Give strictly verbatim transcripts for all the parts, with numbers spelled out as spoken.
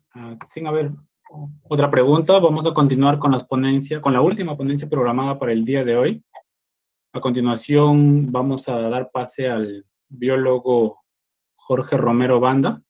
Uh, sin haber otra pregunta, vamos a continuar con las ponencias, con la última ponencia programada para el día de hoy. A continuación, vamos a dar pase al biólogo Jorge Romero Banda.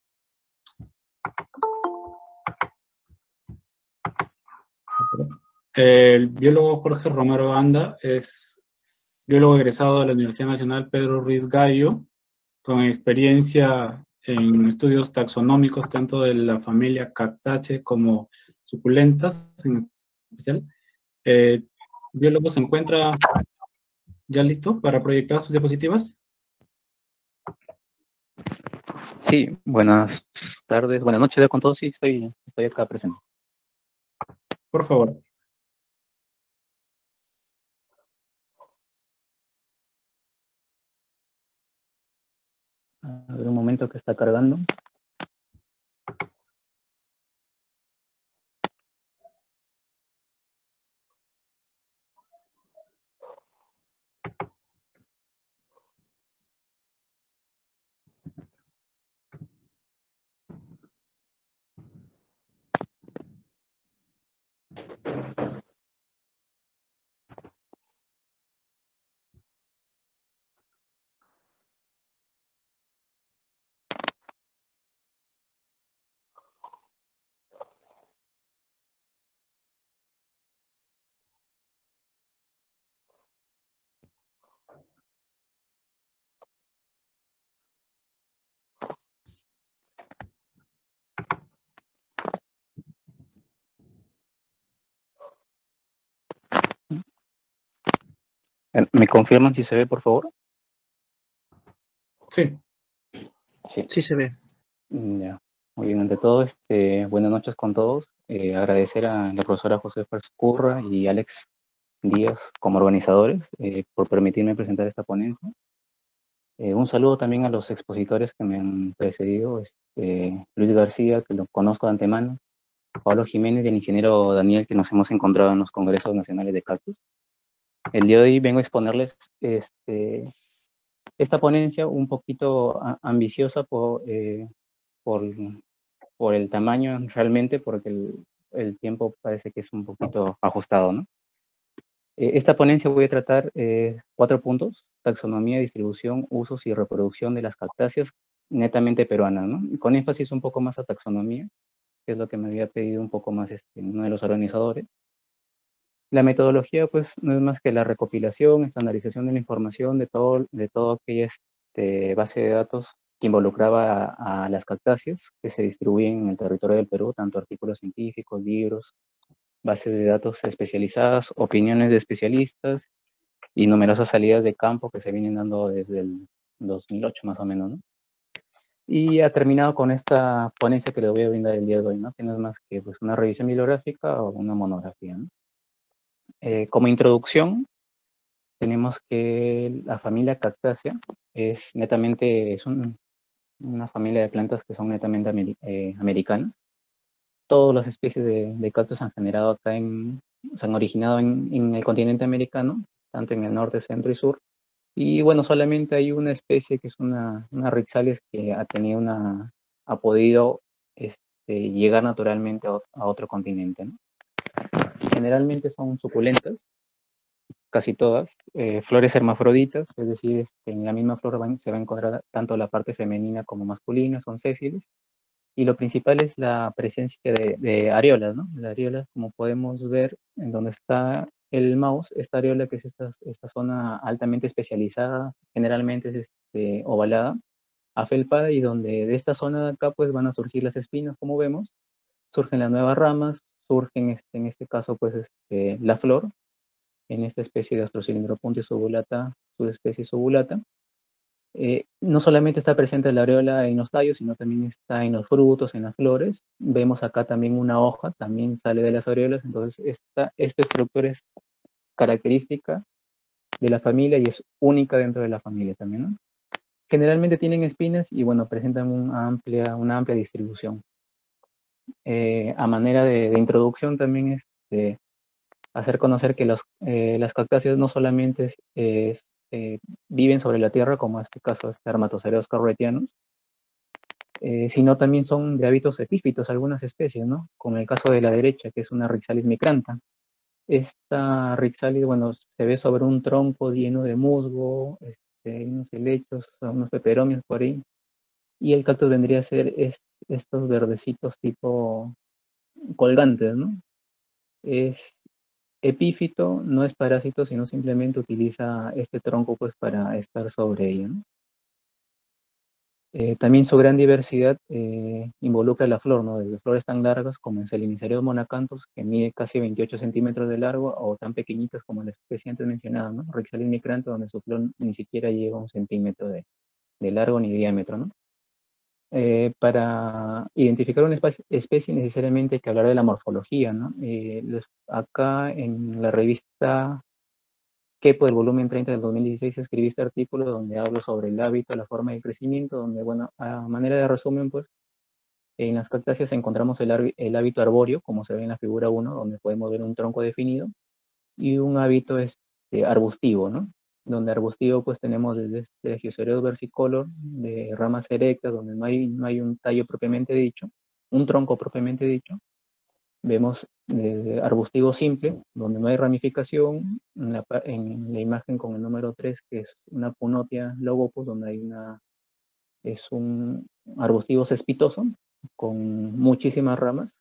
El biólogo Jorge Romero Banda es biólogo egresado de la Universidad Nacional Pedro Ruiz Gallo, con experiencia en estudios taxonómicos tanto de la familia Cactaceae como suculentas en especial. Eh, biólogo se encuentra ya listo para proyectar sus diapositivas. Sí, buenas tardes, buenas noches con todos, sí, estoy, estoy acá presente. Por favor. A ver un momento que está cargando. ¿Me confirman si se ve, por favor? Sí. Sí, sí se ve. Ya. Muy bien, ante todo, este, buenas noches con todos. Eh, agradecer a la profesora Josefa Escurra y Alex Díaz como organizadores eh, por permitirme presentar esta ponencia. Eh, un saludo también a los expositores que me han precedido, este, Luis García, que lo conozco de antemano, Pablo Jiménez y el ingeniero Daniel, que nos hemos encontrado en los congresos nacionales de cactus. El día de hoy vengo a exponerles este, esta ponencia un poquito ambiciosa por, eh, por, por el tamaño realmente, porque el, el tiempo parece que es un poquito ajustado, ¿no? Eh, esta ponencia voy a tratar eh, cuatro puntos: taxonomía, distribución, usos y reproducción de las cactáceas netamente peruanas, ¿no? Y con énfasis un poco más a taxonomía, que es lo que me había pedido un poco más este, uno de los organizadores. La metodología, pues, no es más que la recopilación, estandarización de la información de todo, de todo aquella este, base de datos que involucraba a, a las cactáceas que se distribuyen en el territorio del Perú, tanto artículos científicos, libros, bases de datos especializadas, opiniones de especialistas y numerosas salidas de campo que se vienen dando desde el dos mil ocho más o menos, ¿no? Y ha terminado con esta ponencia que le voy a brindar el día de hoy, ¿no? Que no es más que pues, una revisión bibliográfica o una monografía, ¿no? Eh, como introducción, tenemos que la familia Cactaceae es netamente, es un, una familia de plantas que son netamente amer, eh, americanas. Todas las especies de, de cactus se han generado acá en, se han originado en, en el continente americano, tanto en el norte, centro y sur. Y bueno, solamente hay una especie que es una, una Rhizales que ha tenido una, ha podido este, llegar naturalmente a, a otro continente, ¿no? Generalmente son suculentas, casi todas, eh, flores hermafroditas, es decir, este, en la misma flor van, se va a encontrar tanto la parte femenina como masculina, son sésiles, y lo principal es la presencia de, de areolas, ¿no? La areola, como podemos ver en donde está el mouse, esta areola que es esta, esta zona altamente especializada, generalmente es este, ovalada, afelpada, y donde de esta zona de acá pues van a surgir las espinas, como vemos, surgen las nuevas ramas, surgen este, en este caso pues este, la flor, en esta especie de Astrocylindropuntia subulata, subespecie subulata. Eh, no solamente está presente la areola en los tallos, sino también está en los frutos, en las flores. Vemos acá también una hoja, también sale de las areolas, entonces esta, esta estructura es característica de la familia y es única dentro de la familia también, ¿no? Generalmente tienen espinas y bueno, presentan una amplia, una amplia distribución. Eh, a manera de, de introducción también este, hacer conocer que los, eh, las cactáceas no solamente eh, eh, viven sobre la tierra, como en este caso este Armatocereus carretianus, eh, sino también son de hábitos epífitos algunas especies, ¿no? Como el caso de la derecha, que es una Rhixalis micrantha. Esta Rhixalis, bueno, se ve sobre un tronco lleno de musgo, este, unos helechos, unos peperomios por ahí, y el cactus vendría a ser es, estos verdecitos tipo colgantes, ¿no? Es epífito, no es parásito, sino simplemente utiliza este tronco pues para estar sobre ella, ¿no? Eh, también su gran diversidad eh, involucra la flor, ¿no? Desde flores tan largas como el Selenicereus monacanthus, que mide casi veintiocho centímetros de largo, o tan pequeñitas como la especie antes mencionada, ¿no? Rhixalis micrantha, donde su flor ni siquiera llega a un centímetro de, de largo ni de diámetro, ¿no? Eh, para identificar una especie, especie necesariamente hay que hablar de la morfología, ¿no? Eh, los, acá en la revista Kepo, el volumen treinta del dos mil dieciséis, escribí este artículo donde hablo sobre el hábito, la forma de crecimiento, donde, bueno, a manera de resumen, pues, en las cactáceas encontramos el, el hábito arbóreo, como se ve en la figura uno, donde podemos ver un tronco definido, y un hábito este, arbustivo, ¿no? Donde arbustivo, pues, tenemos desde este Geocereus versicolor, de ramas erectas, donde no hay, no hay un tallo propiamente dicho, un tronco propiamente dicho. Vemos eh, arbustivo simple, donde no hay ramificación, en la, en la imagen con el número tres, que es una Punotia logopus, donde hay una, es un arbustivo cespitoso, con muchísimas ramas.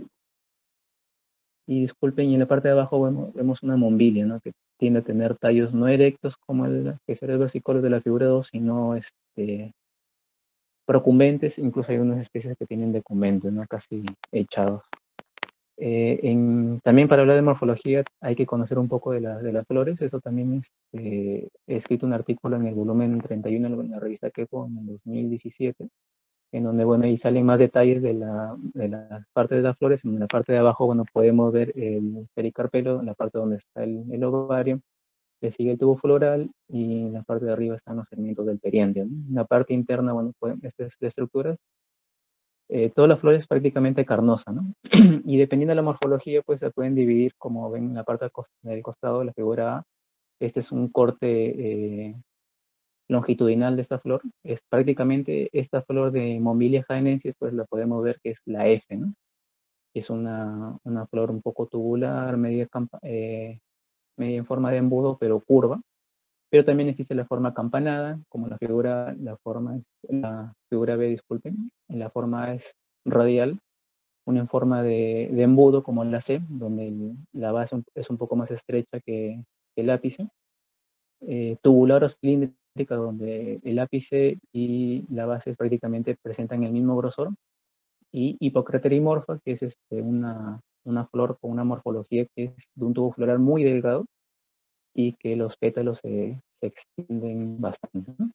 Y disculpen, y en la parte de abajo vemos, vemos una mombilia, ¿no? Que tiende a tener tallos no erectos como el Geocereus versicolor de la figura dos, sino este, procumbentes, incluso hay unas especies que tienen decumbentes, ¿no? Casi echados. Eh, en, también para hablar de morfología hay que conocer un poco de, la, de las flores. Eso también es, eh, he escrito un artículo en el volumen treinta y uno en la revista Kepo en el dos mil diecisiete, en donde, bueno, ahí salen más detalles de, la, de las partes de las flores. En la parte de abajo, bueno, podemos ver el pericarpelo, en la parte donde está el, el ovario, le sigue el tubo floral, y en la parte de arriba están los segmentos del periandio, ¿no? En la parte interna, bueno, pueden, estas estructuras, Eh, toda la flor es prácticamente carnosa, ¿no? Y dependiendo de la morfología, pues se pueden dividir, como ven en la parte del costado de la figura A. Este es un corte eh, longitudinal de esta flor. Es prácticamente esta flor de Mombilia jaenensis, pues la podemos ver que es la F, ¿no? Es una, una flor un poco tubular, media, eh, media en forma de embudo, pero curva. Pero también existe la forma campanada, como la figura, la forma, la figura B, disculpen, la forma es radial, una en forma de, de embudo como la C, donde el, la base es un poco más estrecha que, que el ápice, eh, tubular o cilíndrica, donde el ápice y la base prácticamente presentan el mismo grosor, y hipocraterimorfa, que es este, una, una flor con una morfología que es de un tubo floral muy delgado, y que los pétalos se, se extienden bastante, ¿no?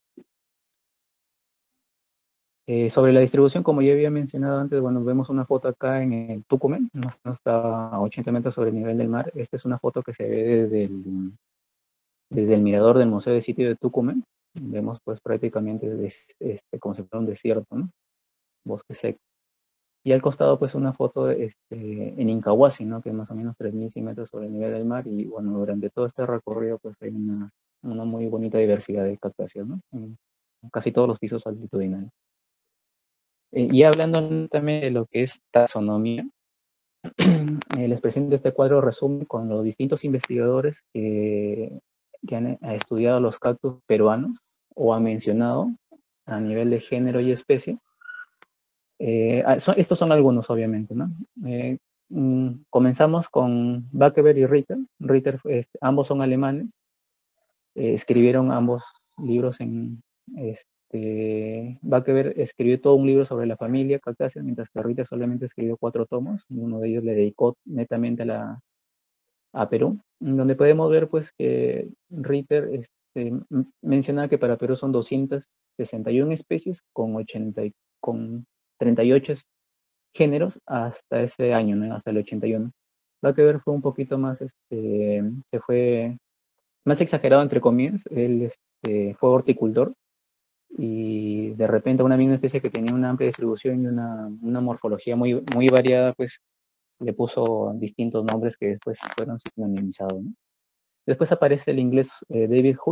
Eh, sobre la distribución, como ya había mencionado antes, bueno, vemos una foto acá en el Tucumán, no, no está a ochenta metros sobre el nivel del mar. Esta es una foto que se ve desde el, desde el mirador del Museo de Sitio de Tucumán. Vemos pues prácticamente desde, este, como si fuera un desierto, ¿no? Bosque seco. Y al costado pues una foto este, en Incahuasi, ¿no? Que es más o menos tres mil cien metros sobre el nivel del mar. Y bueno, durante todo este recorrido pues hay una, una muy bonita diversidad de captación, ¿no? En casi todos los pisos altitudinales. Eh, y hablando también de lo que es taxonomía, eh, les presento este cuadro resumen con los distintos investigadores que, que han eh, estudiado los cactus peruanos o han mencionado a nivel de género y especie. Eh, son, estos son algunos, obviamente, ¿no? Eh, mm, comenzamos con Buckeberg y Ritter. Ritter, este, ambos son alemanes. Eh, escribieron ambos libros en... Este, Este, Buckeberg escribió todo un libro sobre la familia cactácea, mientras que Ritter solamente escribió cuatro tomos. Uno de ellos le dedicó netamente a, la, a Perú, donde podemos ver pues que Ritter este, menciona que para Perú son doscientas sesenta y una especies con, ochenta, con treinta y ocho géneros hasta ese año, ¿no? Hasta el ochenta y uno. Buckeberg fue un poquito más, este, se fue más exagerado entre comillas. Él este, fue horticultor, y de repente una misma especie que tenía una amplia distribución y una, una morfología muy, muy variada, pues le puso distintos nombres que después fueron sinonimizados, ¿no? Después aparece el inglés eh, David Hood,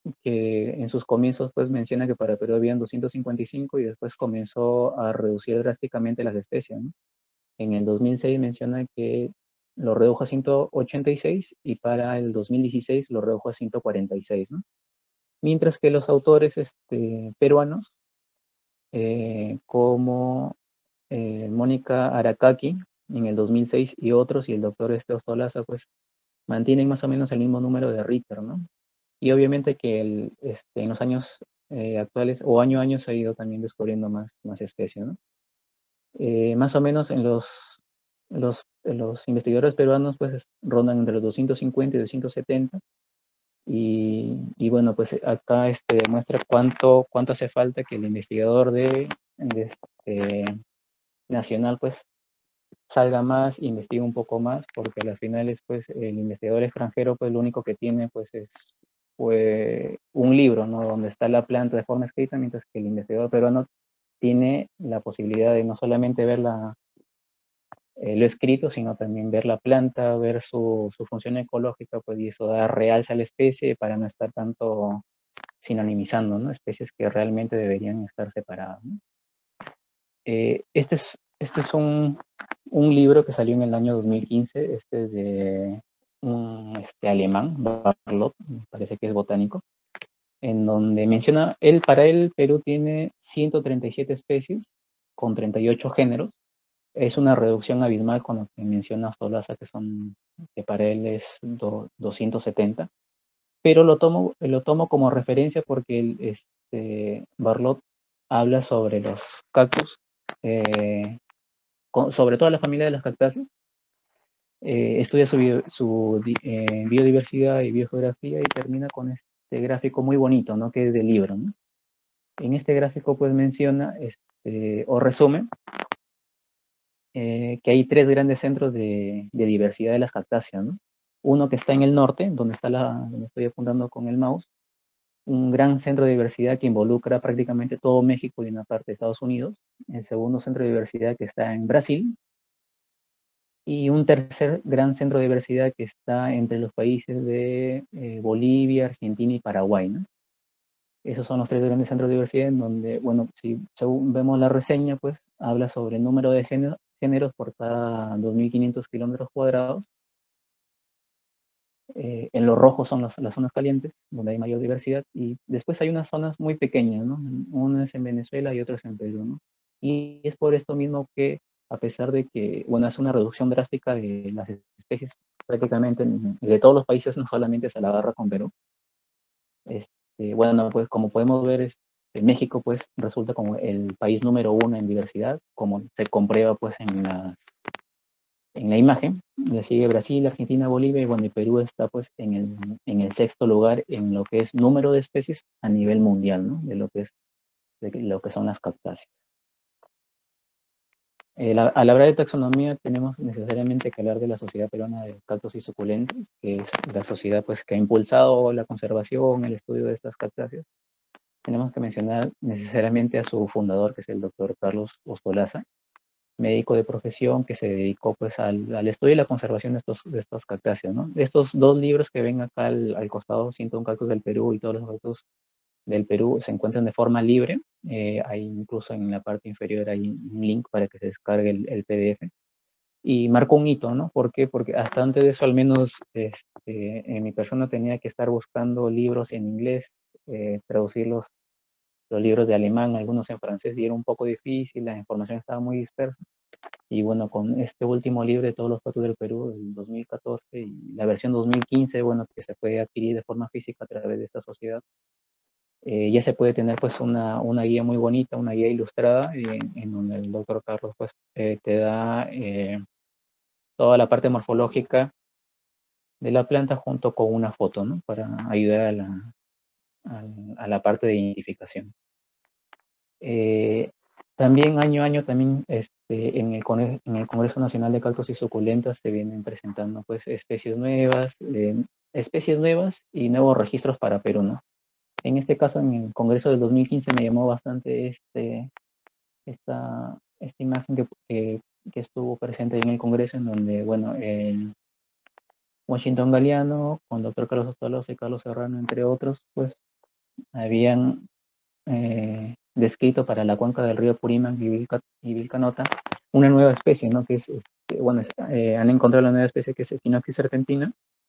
que en sus comienzos pues menciona que para Perú habían doscientos cincuenta y cinco y después comenzó a reducir drásticamente las especies, ¿no? En el dos mil seis menciona que lo redujo a ciento ochenta y seis y para el dos mil dieciséis lo redujo a ciento cuarenta y seis, ¿no? Mientras que los autores este, peruanos, eh, como eh, Mónica Aracaki en el dos mil seis y otros, y el doctor este Ostolaza, pues mantienen más o menos el mismo número de Richter, ¿no? Y obviamente que el, este, en los años eh, actuales, o año a año, se ha ido también descubriendo más, más especies, ¿no? Eh, más o menos en los, los, los investigadores peruanos pues rondan entre los doscientos cincuenta y doscientos setenta, y, y bueno, pues acá este, demuestra cuánto, cuánto hace falta que el investigador de, de este, nacional pues salga más, investigue un poco más, porque al final es pues el investigador extranjero pues lo único que tiene pues es pues, un libro, ¿no? Donde está la planta de forma escrita, mientras que el investigador peruano tiene la posibilidad de no solamente ver la, eh, lo escrito, sino también ver la planta, ver su, su función ecológica, pues y eso da realza a la especie para no estar tanto sinonimizando, ¿no? Especies que realmente deberían estar separadas, ¿no? Eh, este es, este es un, un libro que salió en el año dos mil quince, este de un este, alemán, Barlot, me parece que es botánico, en donde menciona, él, para él, Perú tiene ciento treinta y siete especies con treinta y ocho géneros. Es una reducción abismal con lo que menciona Ostolaza, que son, que para él es do, doscientos setenta, pero lo tomo, lo tomo como referencia porque el, este, Barlot habla sobre los cactus, eh, con, sobre toda la familia de las cactáceas, eh, estudia su, bio, su eh, biodiversidad y biogeografía y termina con este gráfico muy bonito, ¿no? Que es del libro, ¿no? En este gráfico pues menciona este, o resume eh, que hay tres grandes centros de, de diversidad de las cactáceas, ¿no? Uno que está en el norte, donde, está la, donde estoy apuntando con el mouse, un gran centro de diversidad que involucra prácticamente todo México y una parte de Estados Unidos. El segundo centro de diversidad que está en Brasil, y un tercer gran centro de diversidad que está entre los países de eh, Bolivia, Argentina y Paraguay, ¿no? Esos son los tres grandes centros de diversidad en donde, bueno, si según vemos la reseña, pues habla sobre el número de género, géneros por cada dos mil quinientos kilómetros cuadrados. Eh, en lo rojo son los, las zonas calientes, donde hay mayor diversidad, y después hay unas zonas muy pequeñas, ¿no? Una es en Venezuela y otra es en Perú, ¿no? Y es por esto mismo que, a pesar de que, bueno, es una reducción drástica de las especies prácticamente de todos los países, no solamente se la agarra con Perú. Este, bueno, pues como podemos ver, este, México pues resulta como el país número uno en diversidad, como se comprueba pues en la, en la imagen. Le sigue Brasil, Argentina, Bolivia, y bueno, y Perú está pues en el, en el sexto lugar en lo que es número de especies a nivel mundial, ¿no? De lo que es, de lo que son las cactáceas. Eh, la, al hablar de taxonomía tenemos necesariamente que hablar de la Sociedad Peruana de Cactus y Suculentas, que es la sociedad pues que ha impulsado la conservación, el estudio de estas cactáceas. Tenemos que mencionar necesariamente a su fundador, que es el doctor Carlos Ostolaza, médico de profesión que se dedicó pues al, al estudio y la conservación de estos, de estas cactáceas, ¿no? Estos dos libros que ven acá al, al costado, ciento uno cactus del Perú y todos los cactus del Perú, se encuentran de forma libre. Eh, hay incluso en la parte inferior hay un link para que se descargue el, el P D F. Y marcó un hito, ¿no? ¿Por qué? Porque hasta antes de eso, al menos este, en mi persona tenía que estar buscando libros en inglés, eh, traducirlos, los libros de alemán, algunos en francés, y era un poco difícil, la información estaba muy dispersa. Y bueno, con este último libro de todos los cactus del Perú, el dos mil catorce, y la versión dos mil quince, bueno, que se puede adquirir de forma física a través de esta sociedad, eh, ya se puede tener pues una, una guía muy bonita, una guía ilustrada, en, en donde el doctor Carlos pues eh, te da eh, toda la parte morfológica de la planta junto con una foto, ¿no? Para ayudar a la, a, a la parte de identificación. Eh, también año a año, también este, en, el Congreso, en el Congreso Nacional de Cactus y Suculentas se vienen presentando pues especies nuevas, eh, especies nuevas y nuevos registros para Perú, ¿no? En este caso, en el Congreso del dos mil quince me llamó bastante este, esta, esta imagen que, que, que estuvo presente en el Congreso, en donde, bueno, el Washington Galeano, con doctor Carlos Ostolaza y Carlos Serrano, entre otros, pues habían eh, descrito para la cuenca del río Purímac y, Vilca, y Vilcanota una nueva especie, ¿no? Que es, este, bueno, es, eh, han encontrado la nueva especie que es Echinopsis serpentina,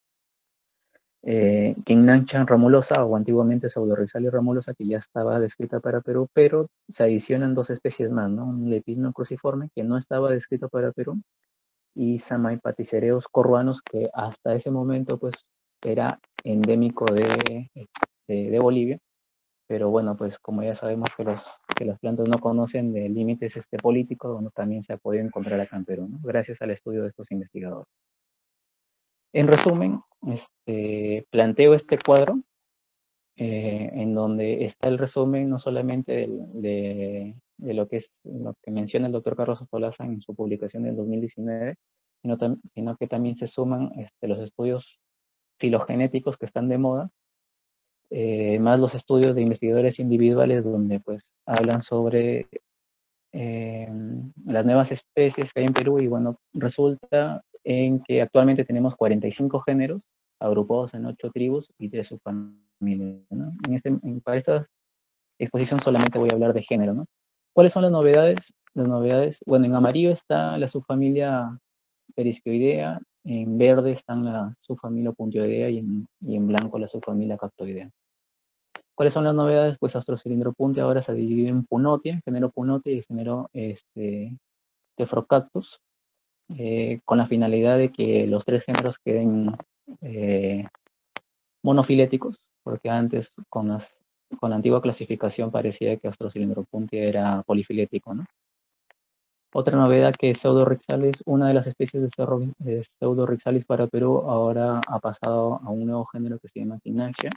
eh, Quinnanchan ramulosa o antiguamente Pseudorhizalis ramulosa, que ya estaba descrita para Perú, pero se adicionan dos especies más, ¿no? Un Lepisno cruciforme que no estaba descrito para Perú y Samaipaticereus corruanos, que hasta ese momento pues era endémico de, de, de Bolivia, pero bueno, pues como ya sabemos que, los, que las plantas no conocen de límites este, políticos, bueno, también se ha podido encontrar acá en Perú, ¿no? Gracias al estudio de estos investigadores. En resumen, este, planteo este cuadro eh, en donde está el resumen no solamente de, de, de lo que es lo que menciona el doctor Carlos Ostolaza en su publicación del dos mil diecinueve, sino, tam, sino que también se suman este, los estudios filogenéticos que están de moda, eh, más los estudios de investigadores individuales donde pues hablan sobre eh, las nuevas especies que hay en Perú, y bueno, resulta en que actualmente tenemos cuarenta y cinco géneros agrupados en ocho tribus y tres subfamilias, ¿no? En este, en, para esta exposición solamente voy a hablar de género, ¿no? ¿Cuáles son las novedades? Las novedades, bueno, en amarillo está la subfamilia Periscoidea, en verde están la subfamilia Puntioidea y en, y en blanco la subfamilia Cactoidea. ¿Cuáles son las novedades? Pues Astrocilindropuntia ahora se divide en Punotia, género Punotia y género este, Tephrocactus, eh, con la finalidad de que los tres géneros queden eh, monofiléticos, porque antes con, las, con la antigua clasificación parecía que Astrocilindropuntia era polifilético, ¿no? Otra novedad que Pseudorhexalis, una de las especies de, cerro, de Pseudorhexalis para Perú, ahora ha pasado a un nuevo género que se llama Quinaxia.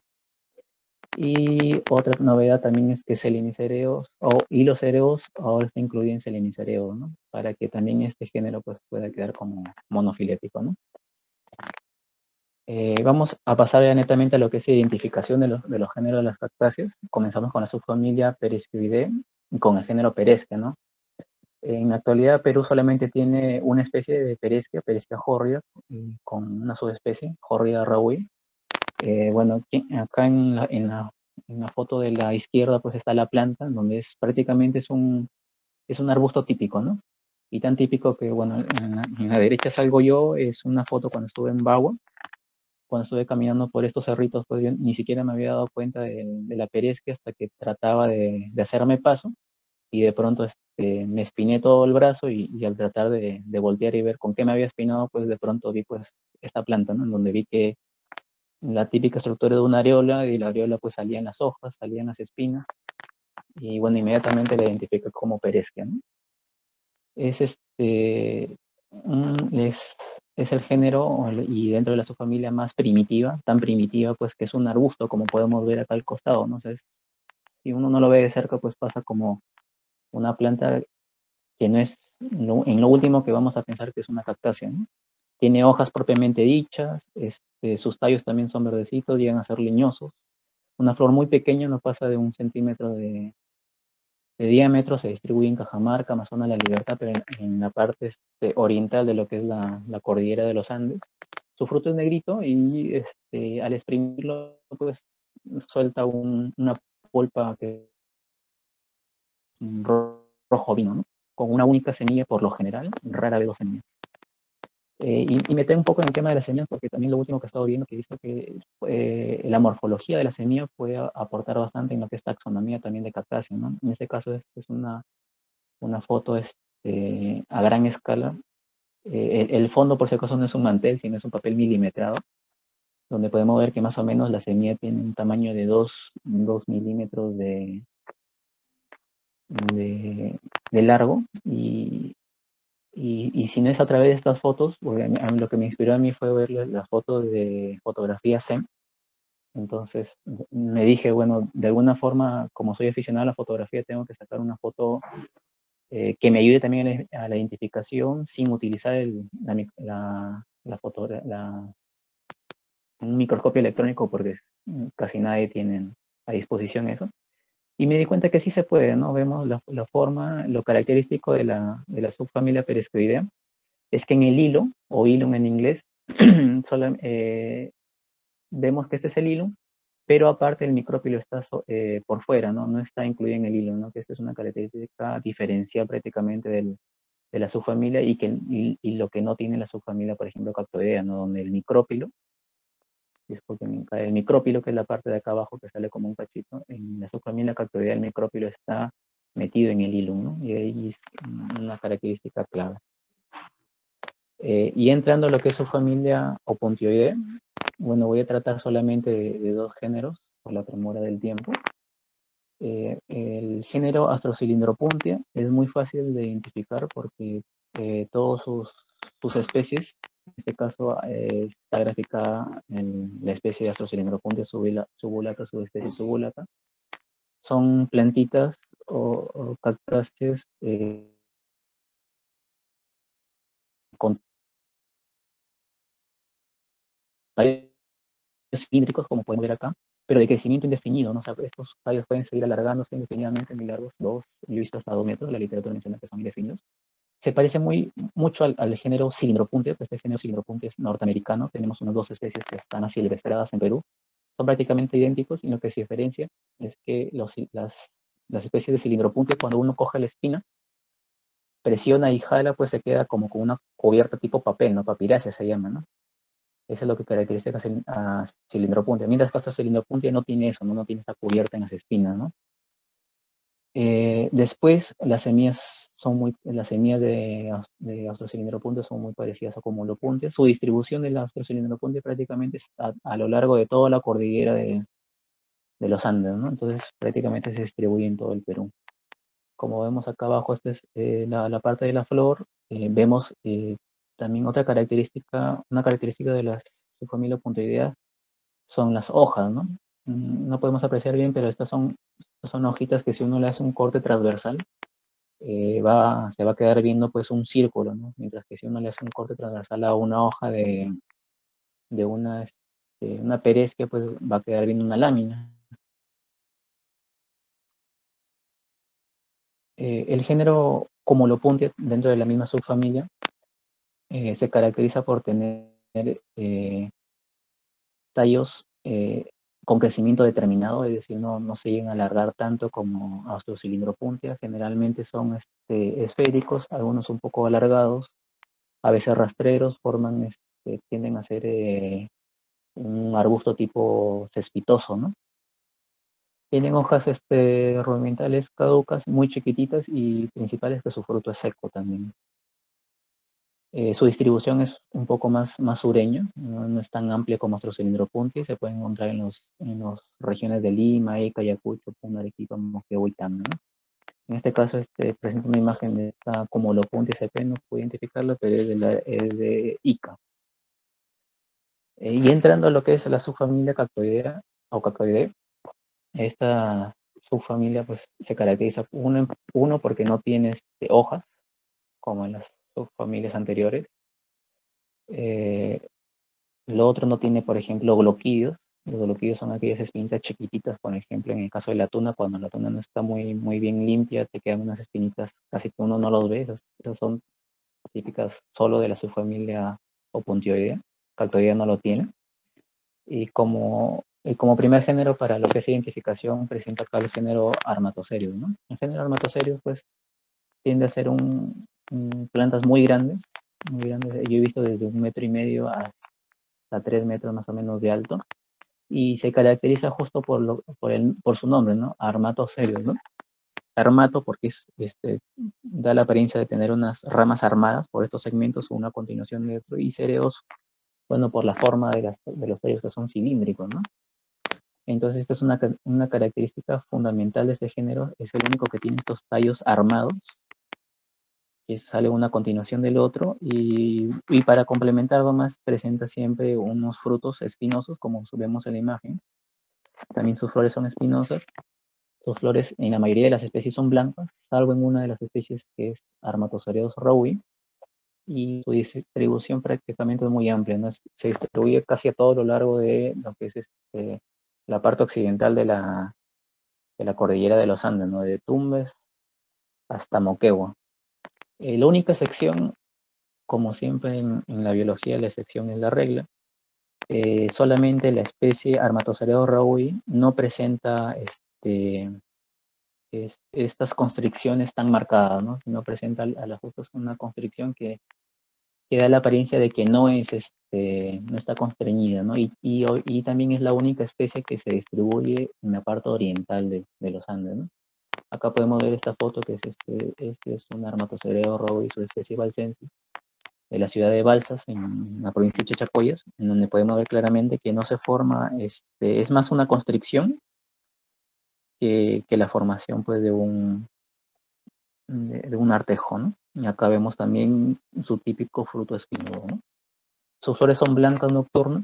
Y otra novedad también es que Selenicereos o Hilocereos ahora está incluido en Selenicereos, ¿no? Para que también este género pues, pueda quedar como monofilético, ¿no? Eh, vamos a pasar ya netamente a lo que es identificación de los, de los géneros de las cactáceas. Comenzamos con la subfamilia Periscoideae, con el género Perescia, ¿no? En la actualidad Perú solamente tiene una especie de Perescia, Perescia horria, con una subespecie, Horria raui. Eh, bueno, acá en la, en, la, en la foto de la izquierda pues está la planta, donde es prácticamente es un, es un arbusto típico, ¿no? Y tan típico que, bueno, en la, en la derecha salgo yo, es una foto cuando estuve en Bagua, cuando estuve caminando por estos cerritos, pues yo ni siquiera me había dado cuenta de, de la Perescia hasta que trataba de, de hacerme paso, y de pronto este, me espiné todo el brazo y, y al tratar de, de voltear y ver con qué me había espinado, pues de pronto vi pues esta planta, ¿no? En donde vi que la típica estructura de una areola, y la areola pues salían las hojas, salían las espinas, y bueno, inmediatamente la identifiqué como Perescia, ¿no? Es este, un, es, es el género y dentro de la subfamilia más primitiva, tan primitiva pues que es un arbusto, como podemos ver acá al costado, ¿no? O sea, si uno no lo ve de cerca, pues pasa como una planta que no es lo, en lo último que vamos a pensar que es una cactácea, ¿no? Tiene hojas propiamente dichas, este, sus tallos también son verdecitos, llegan a ser leñosos. Una flor muy pequeña, no pasa de un centímetro de, de diámetro, se distribuye en Cajamarca, Amazonas, La Libertad, pero en, en la parte este, oriental de lo que es la, la cordillera de los Andes. Su fruto es negrito y este, al exprimirlo, pues suelta un, una pulpa que un rojo vino, ¿no? Con una única semilla por lo general, rara vez dos semillas. Eh, y, y meter un poco en el tema de las semillas, porque también lo último que he estado viendo, que he visto que eh, la morfología de la semilla puede aportar bastante en lo que es taxonomía también de cactácea, ¿no? En este caso es, es una, una foto este, a gran escala. Eh, el, el fondo, por si acaso, no es un mantel, sino es un papel milimetrado, donde podemos ver que más o menos la semilla tiene un tamaño de dos milímetros de, de, de largo, y Y, y si no es a través de estas fotos, porque a mí, a mí lo que me inspiró a mí fue ver las la fotos de fotografía SEM. Entonces me dije, bueno, de alguna forma, como soy aficionado a la fotografía, tengo que sacar una foto eh, que me ayude también a la, a la identificación sin utilizar el, la, la, la, foto, la, un microscopio electrónico, porque casi nadie tiene a disposición eso. Y me di cuenta que sí se puede, ¿no? Vemos la, la forma, lo característico de la, de la subfamilia Periscoidea es que en el hilo, o hilum en inglés, solo, eh, vemos que este es el hilo, pero aparte el micrópilo está so, eh, por fuera, ¿no? No está incluido en el hilo, ¿no? Que esta es una característica diferencial prácticamente del, de la subfamilia y, que, y, y lo que no tiene la subfamilia, por ejemplo, Cactoidea, ¿no? Donde el micrópilo, disculpen, el micrópilo, que es la parte de acá abajo que sale como un cachito, en la subfamilia Cactoidea el micrópilo está metido en el hilo, ¿no? Y ahí es una característica clave. Eh, y entrando a lo que es subfamilia Opuntioidea, bueno, voy a tratar solamente de, de dos géneros por la premura del tiempo. Eh, el género Astrocylindropuntia es muy fácil de identificar porque eh, todas sus, sus especies, en este caso eh, está graficada en la especie de Astrocylindropuntia subulata, subespecie subulata, son plantitas o, o cactáceas eh, con tallos cilíndricos, como pueden ver acá, pero de crecimiento indefinido, ¿no? O sea, estos tallos pueden seguir alargándose indefinidamente muy largos, dos, yo he visto hasta dos metros, la literatura menciona que son indefinidos. Se parece muy, mucho al, al género Cylindropuntia, que este género Cylindropuntia es norteamericano, tenemos unas dos especies que están asilvestradas en Perú, son prácticamente idénticos, y lo que se diferencia es que los, las, las especies de Cylindropuntia, cuando uno coge la espina, presiona y jala, pues se queda como con una cubierta tipo papel, ¿no? Papiracia se llama, ¿no? Eso es lo que caracteriza a Cylindropuntia. Mientras que esta Cylindropuntia no tiene eso, ¿no? No tiene esa cubierta en las espinas, ¿no? Eh, después, las semillas son muy, las semillas de, de Astrocylindropuntia son muy parecidas a Cumulopuntia. Su distribución de la Astrocylindropuntia prácticamente está a, a lo largo de toda la cordillera de, de los Andes, ¿no? Entonces, prácticamente se distribuye en todo el Perú. Como vemos acá abajo, esta es eh, la, la parte de la flor. Eh, vemos eh, también otra característica, una característica de la subfamilia Puntoidea son las hojas, ¿no? No podemos apreciar bien, pero estas son, estas son hojitas que si uno le hace un corte transversal, eh, va, se va a quedar viendo pues un círculo, ¿no? Mientras que si uno le hace un corte transversal a una hoja de, de una, este, una perezquia, pues va a quedar viendo una lámina. Eh, el género Cumulopuntia, dentro de la misma subfamilia, eh, se caracteriza por tener eh, tallos eh, con crecimiento determinado, es decir, no, no se llegan a alargar tanto como Astrocylindropuntia. Generalmente son este, esféricos, algunos un poco alargados, a veces rastreros, forman, este, tienden a ser eh, un arbusto tipo cespitoso, ¿no? Tienen hojas este, rudimentales caducas, muy chiquititas, y principales que su fruto es seco también. Eh, su distribución es un poco más, más sureña, no, no es tan amplia como Astrocylindropuntia, se puede encontrar en las en los regiones de Lima, Ica, Ayacucho, Puno, Arequipa, Moquegua y Tacna, ¿no? En este caso este, presenta una imagen de esta Cumulopuntia S P, no puedo identificarla, pero es de, la, es de Ica. Eh, y entrando a lo que es la subfamilia Cactoidea, o Cactoidea, esta subfamilia pues se caracteriza, uno, uno porque no tiene este, hojas, como en las subfamilias anteriores. Eh, Lo otro no tiene, por ejemplo, gloquidios. Los gloquidios son aquellas espinitas chiquititas, por ejemplo, en el caso de la tuna, cuando la tuna no está muy, muy bien limpia, te quedan unas espinitas, casi que uno no los ve. Esas, esas son típicas solo de la subfamilia Opuntioidea. Cactoidea no lo tiene. Y como, y como primer género para lo que es identificación, presenta acá el género Armatocerius, ¿no? El género Armatocerius, pues, tiende a ser un, un, plantas muy grandes, muy grandes. Yo he visto desde un metro y medio a a tres metros más o menos de alto, y se caracteriza justo por, lo, por, el, por su nombre, ¿no? Armatocerius, ¿no? Armato porque es, este, da la apariencia de tener unas ramas armadas por estos segmentos, una continuación de otro, y cereos, bueno, por la forma de, las, de los tallos que son cilíndricos, ¿no? Entonces esta es una, una característica fundamental de este género, es el único que tiene estos tallos armados, que sale una continuación del otro, y, y para complementar algo más, presenta siempre unos frutos espinosos, como vemos en la imagen. También sus flores son espinosas. Sus flores en la mayoría de las especies son blancas, salvo en una de las especies que es Armatocerius rowi, y su distribución prácticamente es muy amplia, ¿no? Se distribuye casi a todo lo largo de lo que es este, la parte occidental de la, de la cordillera de los Andes, ¿no? De Tumbes hasta Moquegua. Eh, la única excepción, como siempre en, en la biología, la excepción es la regla. eh, solamente la especie Armatocereo raui no presenta este, es, estas constricciones tan marcadas, ¿no? Sino presenta a la justa una constricción que, que da la apariencia de que no es este, no está constreñida, ¿no? Y, y, y también es la única especie que se distribuye en la parte oriental de, de los Andes, ¿no? Acá podemos ver esta foto que es este, este es un Armatocereo raui, su especie balsensis, de la ciudad de Balsas, en la provincia de Chachapoyas, en donde podemos ver claramente que no se forma, este, es más una constricción que, que la formación pues, de, un, de, de un artejo, ¿no? Y acá vemos también su típico fruto espinoso, ¿no? Sus flores son blancas nocturnas.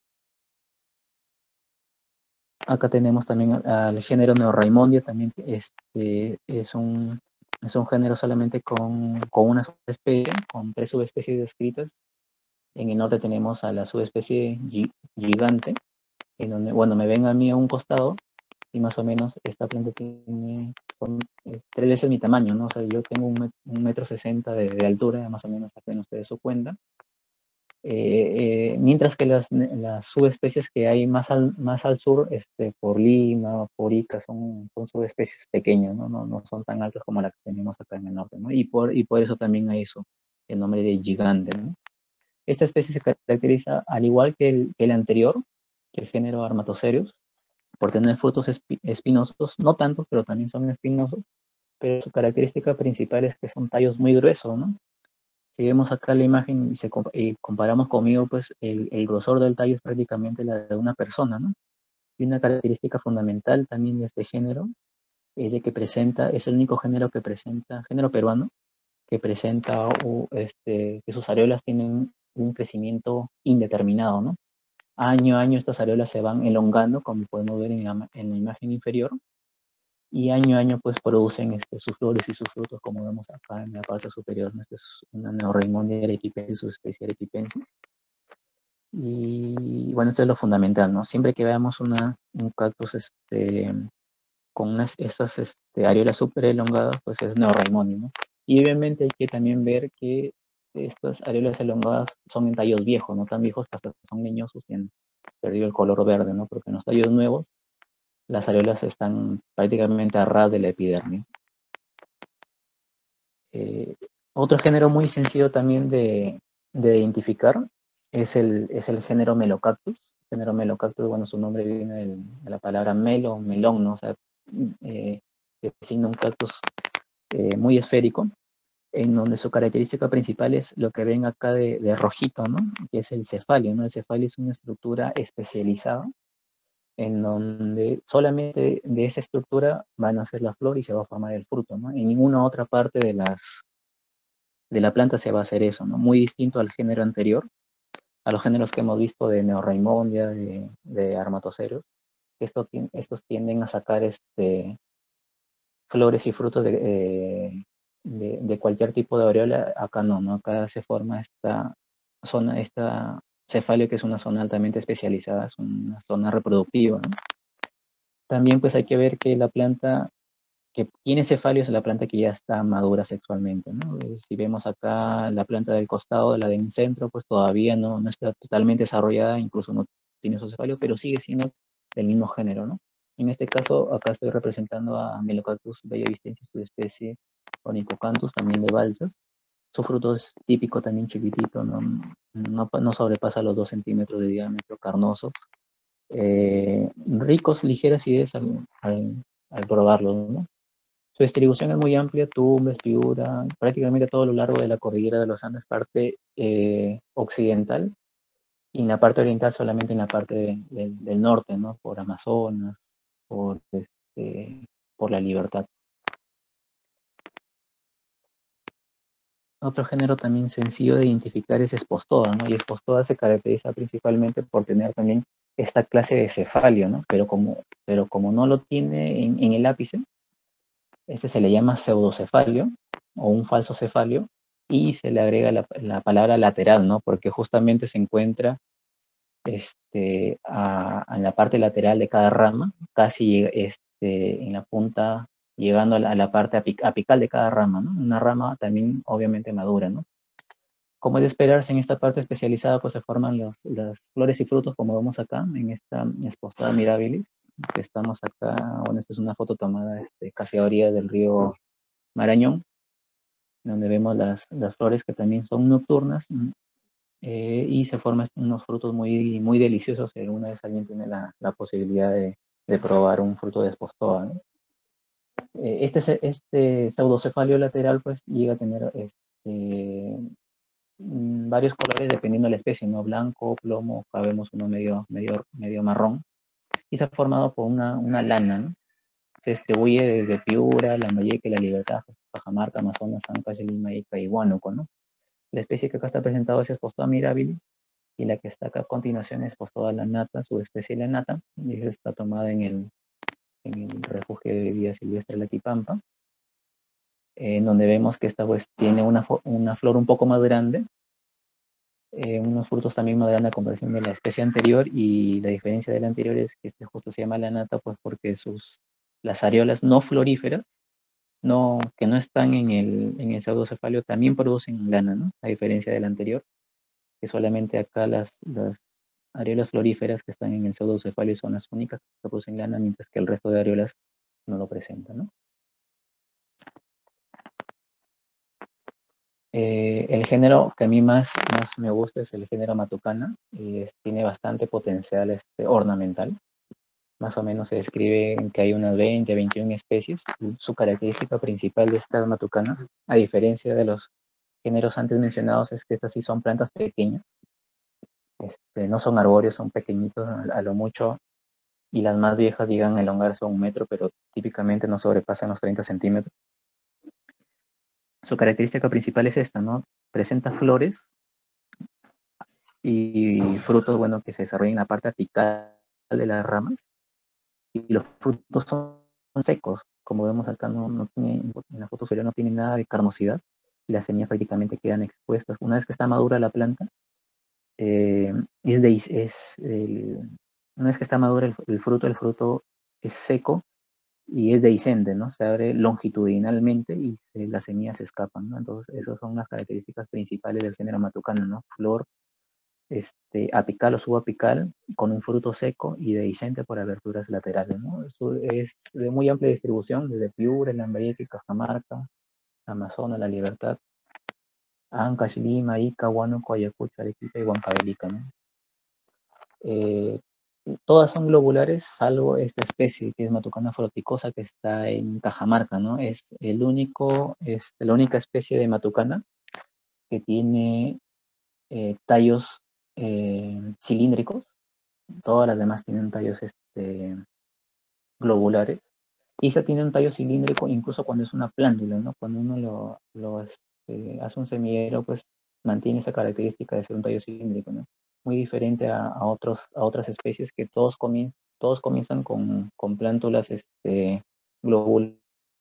Acá tenemos también al, al género Neorraimondia, también este, es, un, es un género solamente con, con una subespecie, con tres subespecies descritas. En el norte tenemos a la subespecie gigante, en donde, bueno, me ven a mí a un costado, y más o menos esta planta tiene son, eh, tres veces mi tamaño, ¿no? O sea, yo tengo un, met un metro sesenta de, de altura, más o menos, saquen ustedes su cuenta. Eh, eh, mientras que las, las subespecies que hay más al, más al sur, este, por Lima, por Ica, son, son subespecies pequeñas, ¿no? No, no son tan altas como las que tenemos acá en el norte, ¿no? Y por, y por eso también hay eso, el nombre de gigante, ¿no? Esta especie se caracteriza, al igual que el, que el anterior, que el género Armatocereus, por tener frutos espi espinosos, no tantos, pero también son espinosos, pero su característica principal es que son tallos muy gruesos, ¿no? Si vemos acá la imagen y, se, y comparamos conmigo, pues el, el grosor del tallo es prácticamente la de una persona, ¿no? Y una característica fundamental también de este género es de que presenta, es el único género que presenta, género peruano, que presenta uh, este, que sus areolas tienen un crecimiento indeterminado, ¿no? Año a año estas areolas se van elongando, como podemos ver en la, en la imagen inferior, y año a año pues producen este, sus flores y sus frutos, como vemos acá en la parte superior, ¿no? Esta es una Neorraimondia arequipensis, su especie arequipensis. Y bueno, esto es lo fundamental, ¿no? Siempre que veamos una, un cactus este, con unas, estas este, areolas súper elongadas, pues es Neorraimondia, ¿no? Y obviamente hay que también ver que estas areolas elongadas son en tallos viejos, no tan viejos que hasta son leñosos y han perdido el color verde, ¿no? Porque en los tallos nuevos las areolas están prácticamente a ras de la epidermis. Eh, otro género muy sencillo también de, de identificar es el, es el género Melocactus. El género Melocactus, bueno, su nombre viene del, de la palabra melo, melón, ¿no? O sea, eh, designa un cactus eh, muy esférico, en donde su característica principal es lo que ven acá de, de rojito, ¿no? Que es el cefalio, ¿no? El cefalio es una estructura especializada en donde solamente de esa estructura van a hacer la flor y se va a formar el fruto, ¿no? En ninguna otra parte de, las, de la planta se va a hacer eso, ¿no? Muy distinto al género anterior, a los géneros que hemos visto de Neorraimondia, de, de Armatocereus, estos, estos tienden a sacar este, flores y frutos de, eh, de, de cualquier tipo de aureola. Acá no, ¿no? Acá se forma esta zona, esta cefalio, que es una zona altamente especializada, es una zona reproductiva, ¿no? También pues hay que ver que la planta que tiene cefalio es la planta que ya está madura sexualmente, ¿no? Si vemos acá la planta del costado, la del centro, pues todavía no, no está totalmente desarrollada, incluso no tiene su cefalio, pero sigue siendo del mismo género, ¿no? En este caso, acá estoy representando a Melocactus bellovistensis, su especie Onychocanthus, también de Balsas. Su fruto es típico, también chiquitito, no, no, no sobrepasa los dos centímetros de diámetro, carnosos. Eh, ricos, ligera acidez al, al, al probarlo, ¿no? Su distribución es muy amplia, Tumbes, Piura, prácticamente a todo lo largo de la cordillera de los Andes, parte eh, occidental, y en la parte oriental solamente en la parte de, de, del norte, ¿no? Por Amazonas, por, este, por la Libertad. Otro género también sencillo de identificar es Espostoa, ¿no? Y Espostoa se caracteriza principalmente por tener también esta clase de cefalio, ¿no? Pero como, pero como no lo tiene en, en el ápice, este se le llama pseudocefalio o un falso cefalio, y se le agrega la, la palabra lateral, ¿no? Porque justamente se encuentra este, a, en la parte lateral de cada rama, casi este, en la punta, llegando a la, a la parte apical de cada rama, ¿no? Una rama también obviamente madura, ¿no? Como es de esperarse, en esta parte especializada pues se forman los, las flores y frutos, como vemos acá, en esta Spostada mirabilis, que estamos acá. Bueno, esta es una foto tomada este, casi a orilla del río Marañón, donde vemos las, las flores que también son nocturnas, eh, y se forman unos frutos muy, muy deliciosos, si alguna vez alguien tiene la, la posibilidad de, de probar un fruto de Spostada, ¿no? Eh, este, este pseudocefalio lateral pues llega a tener este, varios colores dependiendo de la especie, ¿no? Blanco, plomo, acá vemos uno medio, medio, medio marrón, y está formado por una, una lana, ¿no? Se distribuye desde Piura, Lambayeque, La Libertad, Cajamarca, Amazonas, Ancash, Lima, Ica y Huánuco, ¿no? La especie que acá está presentada es Spostada mirabilis, y la que está acá a continuación es Spostada lanata, subespecie lanata, y está tomada en el, en el refugio de vida silvestre Latipampa, en donde vemos que esta pues tiene una, una flor un poco más grande, Eh, unos frutos también más grandes a comparación de la especie anterior, y la diferencia de la anterior es que este justo se llama lanata pues porque sus, las areolas no floríferas, no, que no están en el, en el pseudocefalio, también producen lana, ¿no? A diferencia del anterior, que solamente acá las, las areolas floríferas que están en el pseudocefalio son las únicas que producen lana, mientras que el resto de areolas no lo presentan, ¿no? Eh, el género que a mí más, más me gusta es el género Matucana, y es, tiene bastante potencial este, ornamental. Más o menos se describe que hay unas veinte, veintiuna especies. Su característica principal de estas matucanas, a diferencia de los géneros antes mencionados, es que estas sí son plantas pequeñas. Este, no son arbóreos, son pequeñitos a, a lo mucho, y las más viejas llegan a elongarse a un metro, pero típicamente no sobrepasan los treinta centímetros. Su característica principal es esta, ¿no? Presenta flores y frutos, bueno, que se desarrollan en la parte apical de las ramas, y los frutos son secos, como vemos acá, no, no tiene, en la foto superior no tiene nada de carnosidad, y las semillas prácticamente quedan expuestas. Una vez que está madura la planta, eh, es de, es el, una vez que está madura el, el fruto, el fruto es seco y es dehiscente, ¿no? Se abre longitudinalmente y se, las semillas se escapan, ¿no? Entonces, esas son las características principales del género Matucana, ¿no? Flor este, apical o subapical, con un fruto seco y dehiscente por aberturas laterales, ¿no? Esto es de muy amplia distribución, desde Piura, Lambayeque, Cajamarca, Amazonas, La Libertad, Ancash, Lima, Ica, Huánuco, Ayacucho, Arequipa y Huancavelica, ¿no? Eh, todas son globulares, salvo esta especie que es Matucana froticosa, que está en Cajamarca, ¿no? Es el único, es la única especie de Matucana que tiene eh, tallos eh, cilíndricos. Todas las demás tienen tallos este, globulares, y esta tiene un tallo cilíndrico incluso cuando es una plántula, ¿no? Cuando uno lo, lo este, hace un semillero, pues mantiene esa característica de ser un tallo cilíndrico, ¿no? Muy diferente a, a, otros, a otras especies que todos, comien todos comienzan con, con plántulas este, globulares,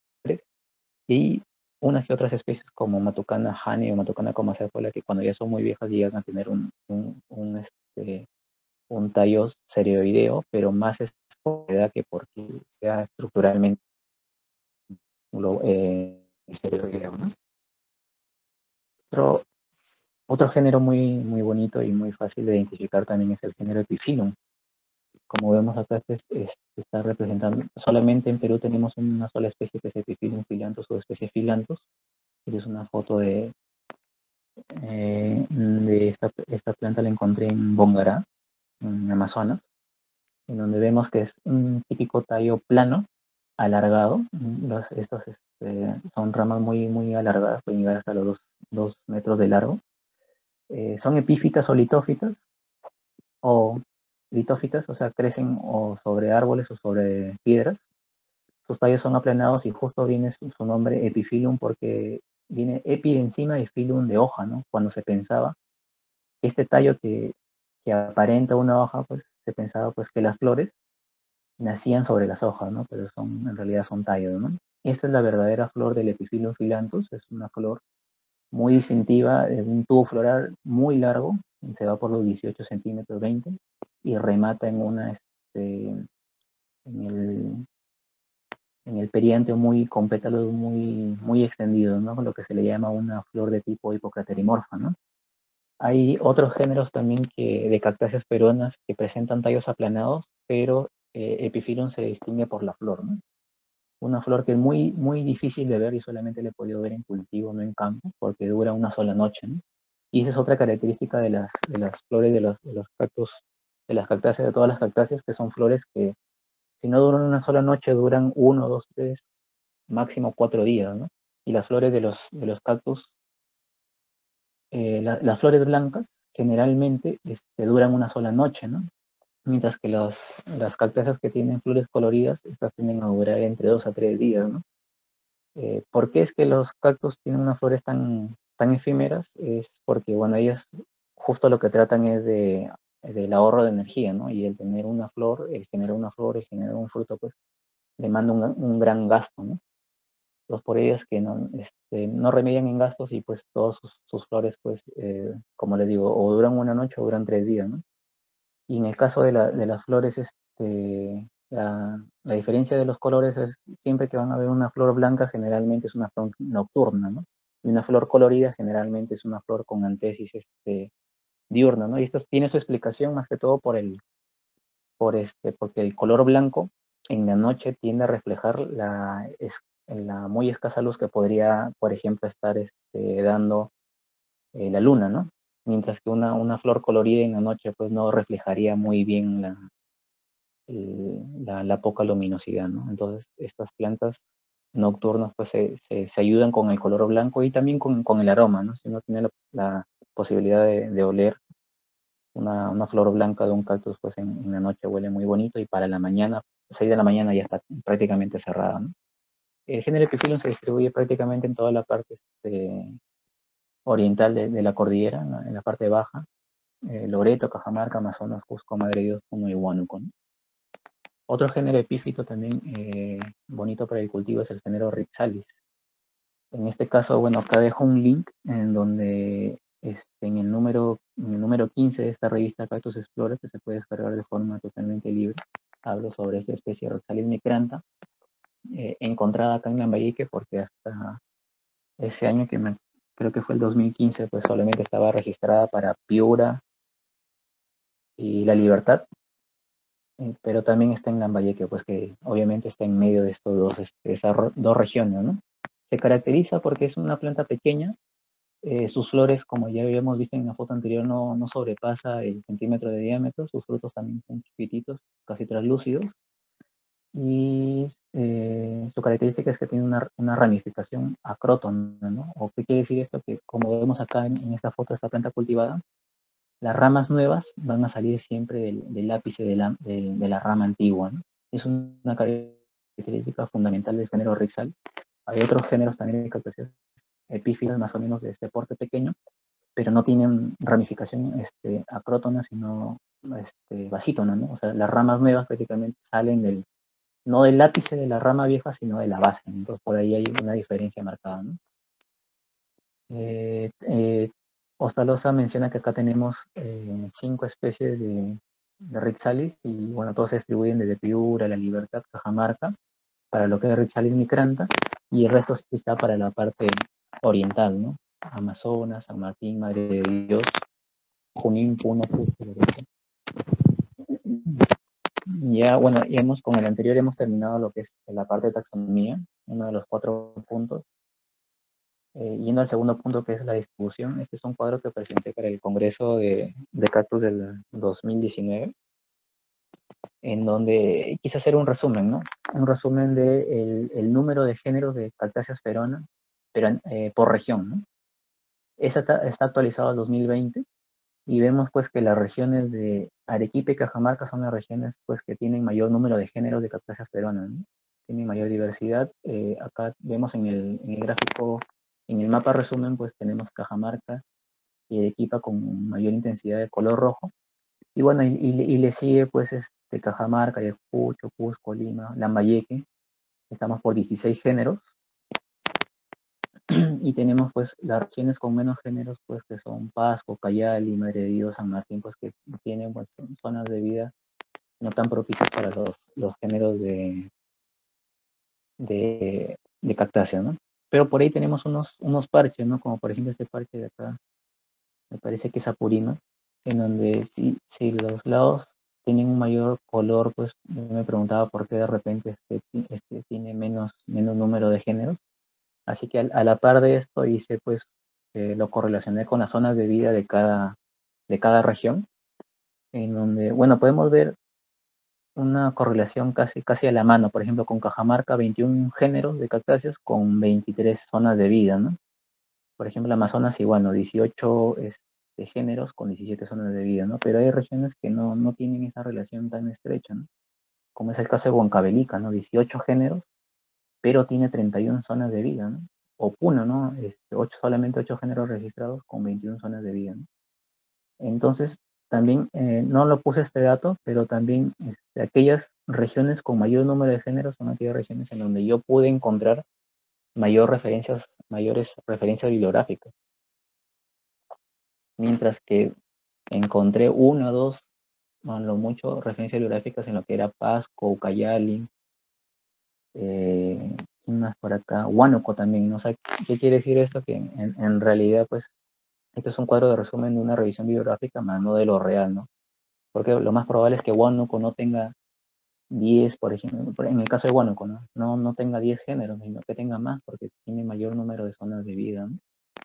y unas que otras especies como Matucana honey o Matucana comacéfola, que cuando ya son muy viejas llegan a tener un, un, un, este, un tallo serioideo, pero más es por edad que porque sea estructuralmente eh, serioideo, ¿no? Otro, otro género muy, muy bonito y muy fácil de identificar también es el género Epiphyllum. Como vemos acá, se, se está representando, solamente en Perú tenemos una sola especie que es Epiphyllum phyllanthus o especie Phyllanthus. Es una foto de, eh, de esta, esta planta, la encontré en Bongará, en Amazonas, en donde vemos que es un típico tallo plano, alargado. Los, estos este, son ramas muy, muy alargadas, pueden llegar hasta los dos, dos metros de largo. Eh, son epífitas o litófitas, o litófitas, o sea, crecen o sobre árboles o sobre piedras. Sus tallos son aplanados y justo viene su, su nombre Epiphyllum porque viene epi de encima y phylum de hoja, ¿no? Cuando se pensaba este tallo que, que aparenta una hoja, pues se pensaba pues que las flores nacían sobre las hojas, ¿no? Pero son, en realidad son tallos, ¿no? Esta es la verdadera flor del Epiphyllum phyllanthus, es una flor muy distintiva, es un tubo floral muy largo, se va por los dieciocho centímetros, veinte, y remata en una, este, en el, en el perianteo muy, con pétalos muy, muy extendidos, ¿no? Lo que se le llama una flor de tipo hipocraterimorfa, ¿no? Hay otros géneros también que, de cactáceas peruanas que presentan tallos aplanados, pero eh, Epiphyllum se distingue por la flor, ¿no? Una flor que es muy, muy difícil de ver y solamente le he podido ver en cultivo, no en campo, porque dura una sola noche, ¿no? Y esa es otra característica de las, de las flores de los, de los cactus, de las cactáceas, de todas las cactáceas, que son flores que si no duran una sola noche, duran uno, dos, tres, máximo cuatro días, ¿no? Y las flores de los, de los cactus, eh, la, las flores blancas generalmente este, duran una sola noche, ¿no? Mientras que los, las cactáceas que tienen flores coloridas, estas tienden a durar entre dos a tres días, ¿no? Eh, ¿Por qué es que los cactus tienen unas flores tan, tan efímeras? Es porque, bueno, ellas justo lo que tratan es de, del ahorro de energía, ¿no? Y el tener una flor, el generar una flor, el generar un fruto, pues demanda un, un gran gasto, ¿no? Entonces, por ello es que no, este, no remedian en gastos y pues todas sus, sus flores, pues, eh, como les digo, o duran una noche o duran tres días, ¿no? Y en el caso de, la, de las flores, este, la, la diferencia de los colores es siempre que van a ver una flor blanca, generalmente es una flor nocturna, ¿no? Y una flor colorida generalmente es una flor con antesis este, diurna, ¿no? Y esto tiene su explicación más que todo por el, por este, porque el color blanco en la noche tiende a reflejar la, es, la muy escasa luz que podría, por ejemplo, estar este, dando eh, la luna, ¿no? Mientras que una, una flor colorida en la noche pues no reflejaría muy bien la, la, la poca luminosidad, ¿no? Entonces estas plantas nocturnas pues se, se, se ayudan con el color blanco y también con, con el aroma, ¿no? Si uno tiene la, la posibilidad de, de oler una, una flor blanca de un cactus, pues en, en la noche huele muy bonito y para la mañana, seis de la mañana ya está prácticamente cerrada, ¿no? El género Epiphyllum se distribuye prácticamente en toda la parte este, oriental de, de la cordillera, ¿no? En la parte baja, eh, Loreto, Cajamarca, Amazonas, Cusco, Madre de Dios, Puno y Huánuco, ¿no? Otro género epífito también eh, bonito para el cultivo es el género Rixalis. En este caso, bueno, acá dejo un link en donde este, en, el número, en el número quince de esta revista Cactus Explorer, que se puede descargar de forma totalmente libre, hablo sobre esta especie Rixalis micrantha, eh, encontrada acá en Lambayeque, porque hasta ese año, que me, creo que fue el dos mil quince, pues solamente estaba registrada para Piura y La Libertad, pero también está en Lambayeque, pues que obviamente está en medio de estos dos, este, esas dos regiones, ¿no? Se caracteriza porque es una planta pequeña, eh, sus flores, como ya habíamos visto en la foto anterior, no, no sobrepasa el centímetro de diámetro, sus frutos también son chiquititos, casi translúcidos, y eh, su característica es que tiene una, una ramificación acrótona, ¿no? ¿O qué quiere decir esto? Que como vemos acá en, en esta foto de esta planta cultivada, las ramas nuevas van a salir siempre del, del ápice de la, de, de la rama antigua, ¿no? Es una característica fundamental del género Rixal. Hay otros géneros también de cactáceas epífilas más o menos de este porte pequeño, pero no tienen ramificación este, acrótona, sino este, basítona, ¿no? O sea, las ramas nuevas prácticamente salen del, no del ápice de la rama vieja, sino de la base, ¿no? Entonces por ahí hay una diferencia marcada, ¿no? Eh, eh, Ostalosa menciona que acá tenemos eh, cinco especies de, de Rixalis y bueno, todos se distribuyen desde Piura, La Libertad, Cajamarca, para lo que es Rixalis micrantha, y el resto sí está para la parte oriental, ¿no? Amazonas, San Martín, Madre de Dios, Junín, Puno, Cusco. Ya, bueno, ya hemos, con el anterior hemos terminado lo que es la parte de taxonomía, uno de los cuatro puntos. Eh, yendo al segundo punto, que es la distribución, este es un cuadro que presenté para el Congreso de, de Cactus del dos mil diecinueve, en donde quise hacer un resumen, ¿no? Un resumen de el, el número de géneros de Cactáceas peruanas pero, eh, por región, ¿no? Esta está, está actualizado al dos mil veinte y vemos pues que las regiones de Arequipa y Cajamarca son las regiones pues que tienen mayor número de géneros de Cactáceas peruanas, ¿no? Tienen mayor diversidad. Eh, acá vemos en el, en el gráfico, en el mapa resumen, pues tenemos Cajamarca y Arequipa con mayor intensidad de color rojo. Y bueno, y, y, y le sigue pues este, Cajamarca, Ayacucho, Cusco, Lima, Lambayeque. Estamos por dieciséis géneros. Y tenemos pues las regiones con menos géneros, pues que son Pasco, Cayali, Madre de Dios, San Martín, pues que tienen pues, zonas de vida no tan propicias para los, los géneros de, de, de cactácea, ¿no? Pero por ahí tenemos unos, unos parches, ¿no? Como por ejemplo este parche de acá, me parece que es Apurímac, en donde si, si los lados tienen un mayor color, pues yo me preguntaba por qué de repente este, este tiene menos, menos número de géneros. Así que a, a la par de esto hice, pues, eh, lo correlacioné con las zonas de vida de cada, de cada región, en donde, bueno, podemos ver una correlación casi, casi a la mano, por ejemplo, con Cajamarca, veintiún géneros de cactáceas con veintitrés zonas de vida, ¿no? Por ejemplo, Amazonas igual, ¿no? dieciocho este, géneros con diecisiete zonas de vida, ¿no? Pero hay regiones que no, no tienen esa relación tan estrecha, ¿no? Como es el caso de Huancavelica, ¿no? dieciocho géneros, pero tiene treinta y una zonas de vida, ¿no? O Puno, ¿no? Este, ocho, solamente ocho géneros registrados con veintiuna zonas de vida, ¿no? Entonces, también, eh, no lo puse este dato, pero también este, aquellas regiones con mayor número de géneros son aquellas regiones en donde yo pude encontrar mayor referencias, mayores referencias bibliográficas. Mientras que encontré una o dos, a lo mucho, referencias bibliográficas en lo que era Pasco, Ucayali, eh, más por acá, Huánuco también, ¿no? O sea, ¿qué quiere decir esto? Que en, en realidad, pues, esto es un cuadro de resumen de una revisión bibliográfica, más no de lo real, ¿no? Porque lo más probable es que Huánuco no tenga diez, por ejemplo, en el caso de Huánuco, ¿no? No, no tenga diez géneros, sino que tenga más, porque tiene mayor número de zonas de vida, ¿no?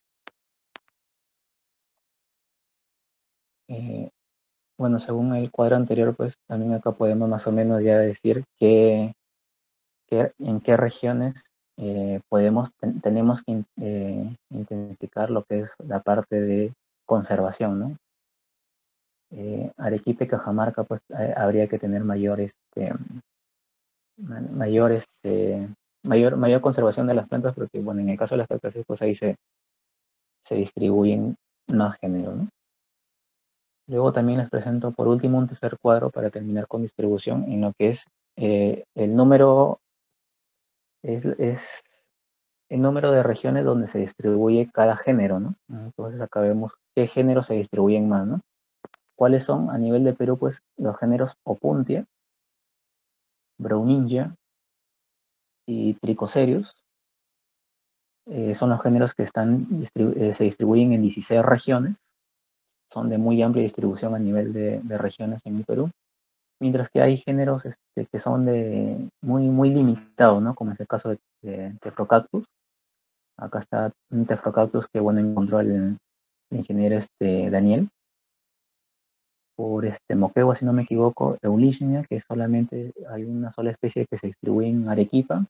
Eh, bueno, según el cuadro anterior, pues también acá podemos más o menos ya decir que, que en qué regiones eh, podemos, ten, tenemos que eh, intensificar lo que es la parte de conservación, ¿no? Eh, Arequipa y Cajamarca, pues eh, habría que tener mayor, este, mayor, este, mayor, mayor conservación de las plantas, porque bueno, en el caso de las cactáceas, pues ahí se, se distribuyen más géneros, ¿no? Luego también les presento por último un tercer cuadro para terminar con distribución, en lo que es eh, el número es, es el número de regiones donde se distribuye cada género, ¿no? Entonces acá vemos qué géneros se distribuyen más, ¿no? ¿Cuáles son? A nivel de Perú, pues los géneros Opuntia, Browningia y Trichoserius. Eh, son los géneros que están distribu eh, se distribuyen en dieciséis regiones, son de muy amplia distribución a nivel de, de regiones en el Perú, mientras que hay géneros este, que son de muy, muy limitados, ¿no? Como es el caso de, de Tephrocactus. Acá está un Tephrocactus que, bueno, encontró el, el ingeniero este, Daniel. Por este Moquegua, si no me equivoco, Eulichnia, que solamente hay una sola especie que se distribuye en Arequipa.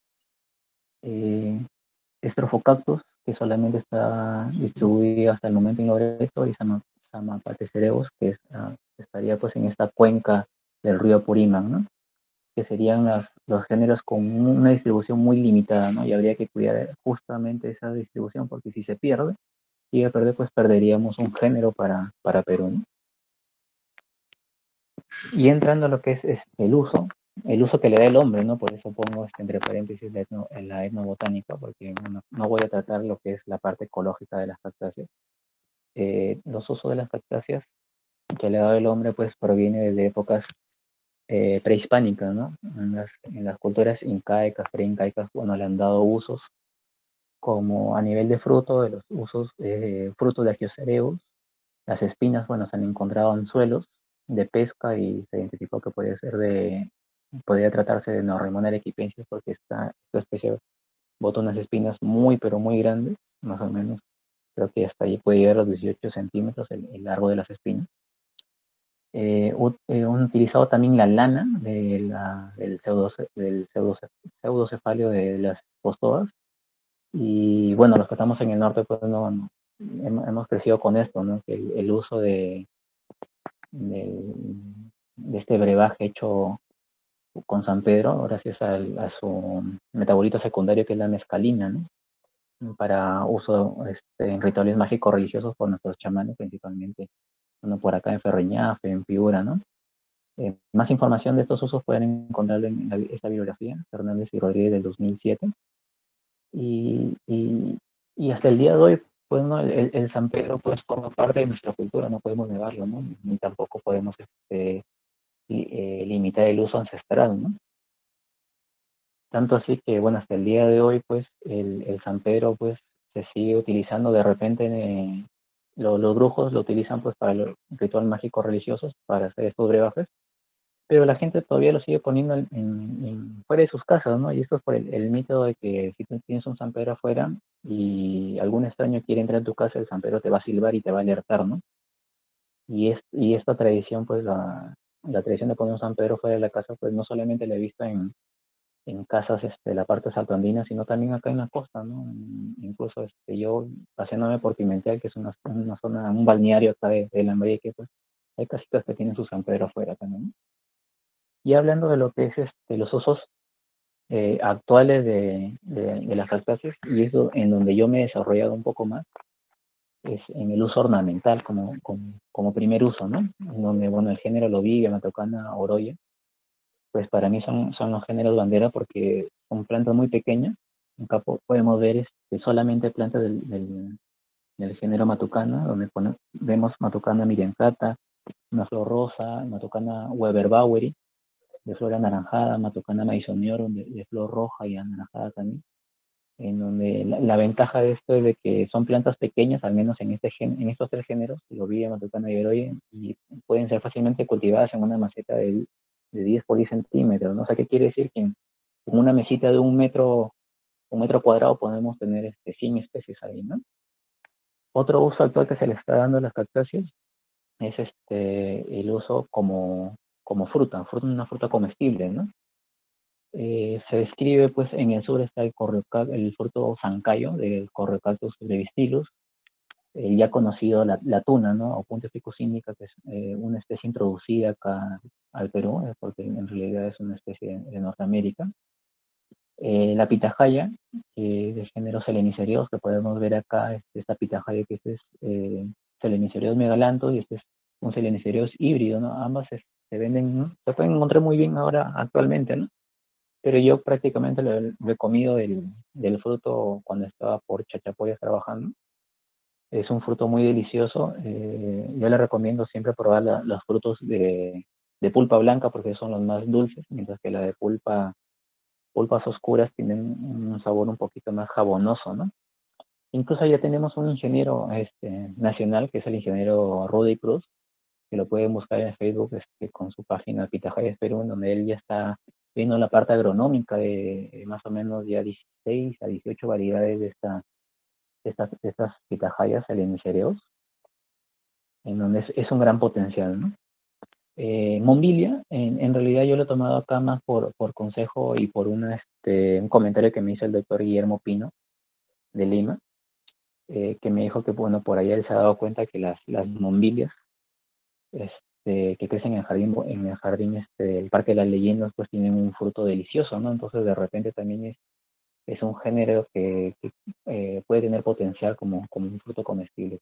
Eh, Strophocactus, que solamente está distribuido hasta el momento en Loreto, y Samapatecereus, que es, uh, estaría pues en esta cuenca del río Apurímac, ¿no? Que serían las, los géneros con una distribución muy limitada, ¿no? Y habría que cuidar justamente esa distribución, porque si se pierde, y a perder, pues perderíamos un género para, para Perú, ¿no? Y entrando a lo que es este, el uso, el uso que le da el hombre, ¿no? Por eso pongo este, entre paréntesis la, etno, la etnobotánica, porque no, no voy a tratar lo que es la parte ecológica de las cactáceas. Eh, los usos de las cactáceas que le ha dado el hombre, pues proviene desde épocas eh, prehispánicas, ¿no? En las, en las culturas incaicas, preincaicas, bueno, le han dado usos como a nivel de fruto, de los usos, eh, frutos de Argiocereus. Las espinas, bueno, se han encontrado en suelos de pesca y se identificó que podía ser de, podría tratarse de Norremona arequipensis, porque esta, esta especie bota unas espinas muy, pero muy grandes, más o menos, creo que hasta allí puede llegar a los dieciocho centímetros el, el largo de las espinas. Eh, eh, han utilizado también la lana de la, del, pseudo, del pseudo, pseudocefalio de las postoas, y bueno, los que estamos en el norte, pues no, no hemos crecido con esto, ¿no? El, el uso de, de, de este brebaje hecho con San Pedro, gracias al, a su metabolito secundario que es la mescalina, ¿no? Para uso este, en rituales mágicos religiosos por nuestros chamanes principalmente, bueno, por acá en Ferreñafe, en Piura, ¿no? Eh, más información de estos usos pueden encontrarlo en la, esta bibliografía, Fernández y Rodríguez del dos mil siete. Y, y, y hasta el día de hoy, pues, ¿no? el, el San Pedro pues forma parte de nuestra cultura, no podemos negarlo, ¿no? Ni tampoco podemos este, li, eh, limitar el uso ancestral, ¿no? Tanto así que, bueno, hasta el día de hoy, pues, el, el San Pedro, pues, se sigue utilizando de repente en, lo, los brujos lo utilizan pues para el ritual mágico religiosos, para hacer estos brebajes, pero la gente todavía lo sigue poniendo en, en, en fuera de sus casas, ¿no? Y esto es por el, el mito de que si tú tienes un San Pedro afuera y algún extraño quiere entrar a tu casa, el San Pedro te va a silbar y te va a alertar, ¿no? Y, es, y esta tradición, pues la, la tradición de poner un San Pedro fuera de la casa, pues no solamente la he visto en, en casas este, de la parte saltoandina, sino también acá en la costa, ¿no? Incluso este, yo paseándome por Pimentel, que es una, una zona, un balneario acá de, de Lambayeque, pues hay casitas que tienen su San Pedro afuera también, ¿no? Y hablando de lo que es este, los usos eh, actuales de, de, de las cactáceas, y eso en donde yo me he desarrollado un poco más, es en el uso ornamental como, como, como primer uso, ¿no? En donde, bueno, el género Lobelia, Matocana, Oroya, pues para mí son, son los géneros bandera porque son plantas muy pequeñas. Acá podemos ver este, solamente plantas del, del, del género Matucana, donde pone, vemos Matucana miriancata, una flor rosa, Matucana Weber-Bowery, de flor anaranjada, Matucana Maisoniorum, de, de flor roja y anaranjada también, en donde la, la ventaja de esto es de que son plantas pequeñas, al menos en, este gen, en estos tres géneros, Lobelia, Matucana y Oroya, y pueden ser fácilmente cultivadas en una maceta de, de diez por diez centímetros, ¿no? O sea, ¿qué quiere decir? Que en, en una mesita de un metro, un metro cuadrado podemos tener este, cien especies ahí, ¿no? Otro uso actual que se le está dando a las cactáceas es este, el uso como, como fruta, fruta, una fruta comestible, ¿no? Eh, se describe, pues, en el sur está el, el fruto zancayo del Correcaltus brevistilus, eh, ya conocido la, la tuna, ¿no? O Punta ficus indica, que es eh, una especie introducida acá al Perú, eh, porque en realidad es una especie de, de Norteamérica. Eh, la pitahaya, que es del género Selenicerios, que podemos ver acá, este, esta pitahaya que este es eh, Selenicerios megalanthus y este es un Selenicerios híbrido, ¿no? Ambas se, se venden, ¿no? Se pueden encontrar muy bien ahora actualmente, ¿no? Pero yo prácticamente lo, lo he comido del, del fruto cuando estaba por Chachapoyas trabajando. Es un fruto muy delicioso. Eh, yo le recomiendo siempre probar la, los frutos de, de pulpa blanca porque son los más dulces, mientras que la de pulpa, pulpas oscuras tienen un sabor un poquito más jabonoso, ¿no? Incluso ya tenemos un ingeniero este, nacional, que es el ingeniero Rudy Cruz, que lo pueden buscar en Facebook este, con su página Pitahayas Perú, en donde él ya está viendo la parte agronómica de, de más o menos ya dieciséis a dieciocho variedades de, esta, de estas, de estas pitahayas selenicerios, en donde es, es un gran potencial, ¿no? Eh, Monvilia, en, en realidad yo lo he tomado acá más por, por consejo y por una, este, un comentario que me hizo el doctor Guillermo Pino de Lima, eh, que me dijo que, bueno, por allá él se ha dado cuenta que las, las Monvilias, este, que crecen en el jardín, en el jardín, este, el Parque de las Leyendas, pues tienen un fruto delicioso, ¿no? Entonces de repente también es, es un género que, que eh, puede tener potencial como, como un fruto comestible.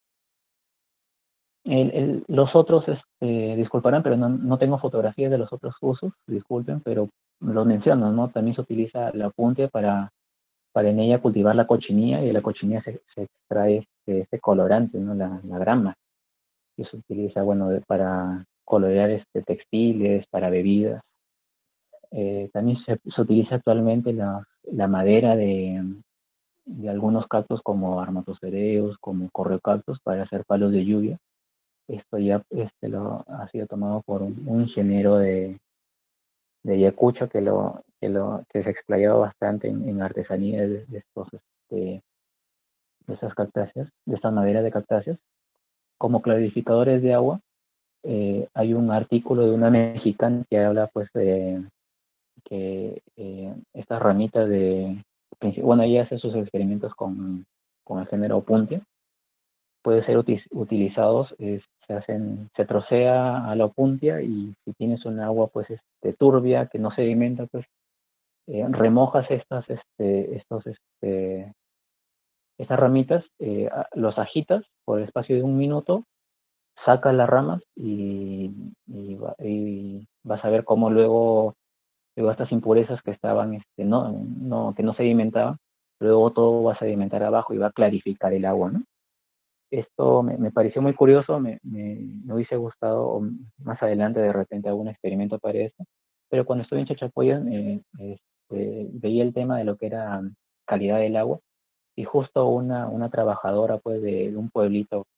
El, el, los otros, este, disculparán, pero no, no tengo fotografías de los otros usos, disculpen, pero los menciono, ¿no? También se utiliza la puntia para, para en ella cultivar la cochinilla, y de la cochinilla se, se extrae este, este colorante, ¿no? La, la grama, que se utiliza, bueno, de, para colorear este, textiles, para bebidas. Eh, también se, se utiliza actualmente la, la madera de, de algunos cactus como armatocereus, como correocactus, para hacer palos de lluvia. Esto ya este, lo, ha sido tomado por un, un ingeniero de, de Ayacucho que lo que lo que se explayaba bastante en, en artesanía de, de estos este, de estas cactáceas, de estas maderas de cactáceas. Como clarificadores de agua, eh, hay un artículo de una mexicana que habla pues de que eh, estas ramitas de, bueno, ella hace sus experimentos con, con el género Opuntia, puede ser util, utilizados, eh, se hacen, se trocea a la Opuntia, y si tienes un agua pues este, turbia, que no sedimenta, pues eh, remojas estas, este, estos, este, estas ramitas, eh, los agitas por el espacio de un minuto, sacas las ramas y, y, y vas a ver cómo luego, luego estas impurezas que estaban, este, no, no, que no sedimentaban, luego todo va a sedimentar abajo y va a clarificar el agua, ¿no? Esto me, me pareció muy curioso, me, me, me hubiese gustado, o más adelante de repente algún experimento para esto, pero cuando estuve en Chachapoyas eh, este, veía el tema de lo que era calidad del agua, y justo una, una trabajadora pues de, de un pueblito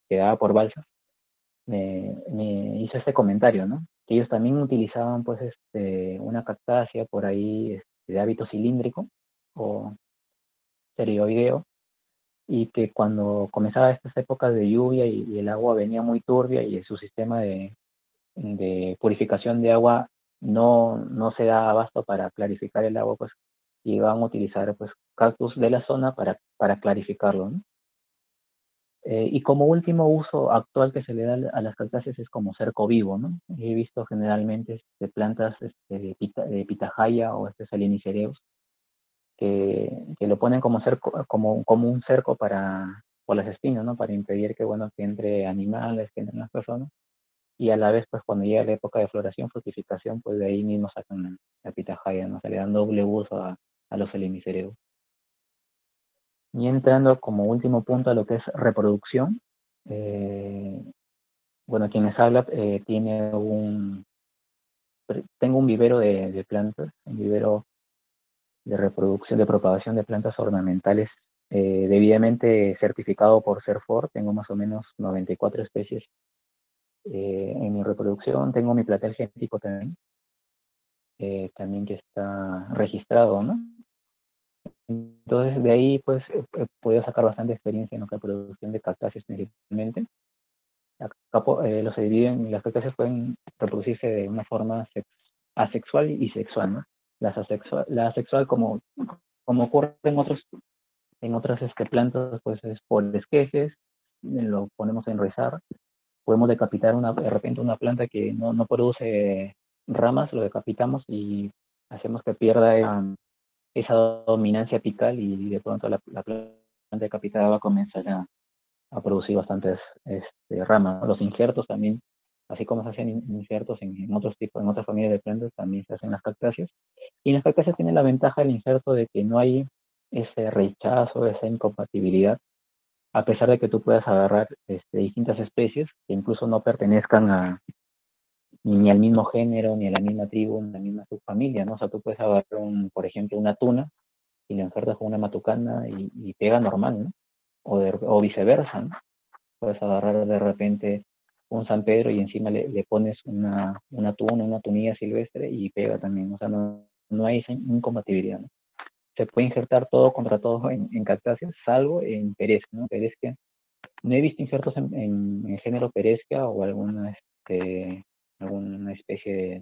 quedaba por balsa, me, me hizo este comentario, ¿no? Que ellos también utilizaban, pues, este, una cactácea por ahí este, de hábito cilíndrico o pterioideo, y que cuando comenzaba estas épocas de lluvia y, y el agua venía muy turbia y su sistema de, de purificación de agua no, no se da abasto para clarificar el agua, pues iban a utilizar pues cactus de la zona para, para clarificarlo, ¿no? Eh, y como último uso actual que se le da a las cactáceas es como cerco vivo, ¿no? He visto generalmente este, plantas este, de, pita, de pitahaya o este salinicereus que, que lo ponen como, cerco, como, como un cerco para, por las espinas, ¿no? Para impedir que, bueno, que entre animales, que entren las personas. Y a la vez, pues cuando llega la época de floración, fructificación, pues de ahí mismo sacan la, la pitahaya, ¿no? Se le dan doble uso a, a los salinicereus. Y entrando como último punto a lo que es reproducción, eh, bueno, quien les habla eh, tiene un, tengo un vivero de, de plantas, un vivero de reproducción, de propagación de plantas ornamentales eh, debidamente certificado por CERFOR. Tengo más o menos noventa y cuatro especies eh, en mi reproducción. Tengo mi plantel genético también, eh, también que está registrado, ¿no? Entonces, de ahí, pues, he podido sacar bastante experiencia en la reproducción de cactáceas principalmente. Acá, eh, los se dividen, las cactáceas pueden reproducirse de una forma asexual y sexual, ¿no? Las asexual, la asexual, como, como ocurre en otros, en otras este, plantas, pues es por esquejes, lo ponemos a enraizar. Podemos decapitar una, de repente una planta que no, no produce ramas, lo decapitamos y hacemos que pierda esa, esa dominancia apical, y de pronto la, la planta decapitada va a comenzar a, a producir bastantes este, ramas. Los injertos también, así como se hacen injertos en, en otros tipos, en otras familias de plantas, también se hacen las cactáceas. Y las cactáceas tienen la ventaja del injerto de que no hay ese rechazo, esa incompatibilidad, a pesar de que tú puedas agarrar este, distintas especies que incluso no pertenezcan a ni al mismo género, ni a la misma tribu, ni a la misma subfamilia, ¿no? O sea, tú puedes agarrar, un, por ejemplo, una tuna y la injertas con una matucana y, y pega normal, ¿no? O, de, o viceversa, ¿no? Puedes agarrar de repente un San Pedro y encima le, le pones una, una tuna, una tunilla silvestre y pega también. O sea, no, no hay incompatibilidad, ¿no? Se puede injertar todo contra todo en, en cactáceas, salvo en perezca, ¿no? Perezca. No he visto injertos en, en, en género perezca o alguna, este, alguna especie de,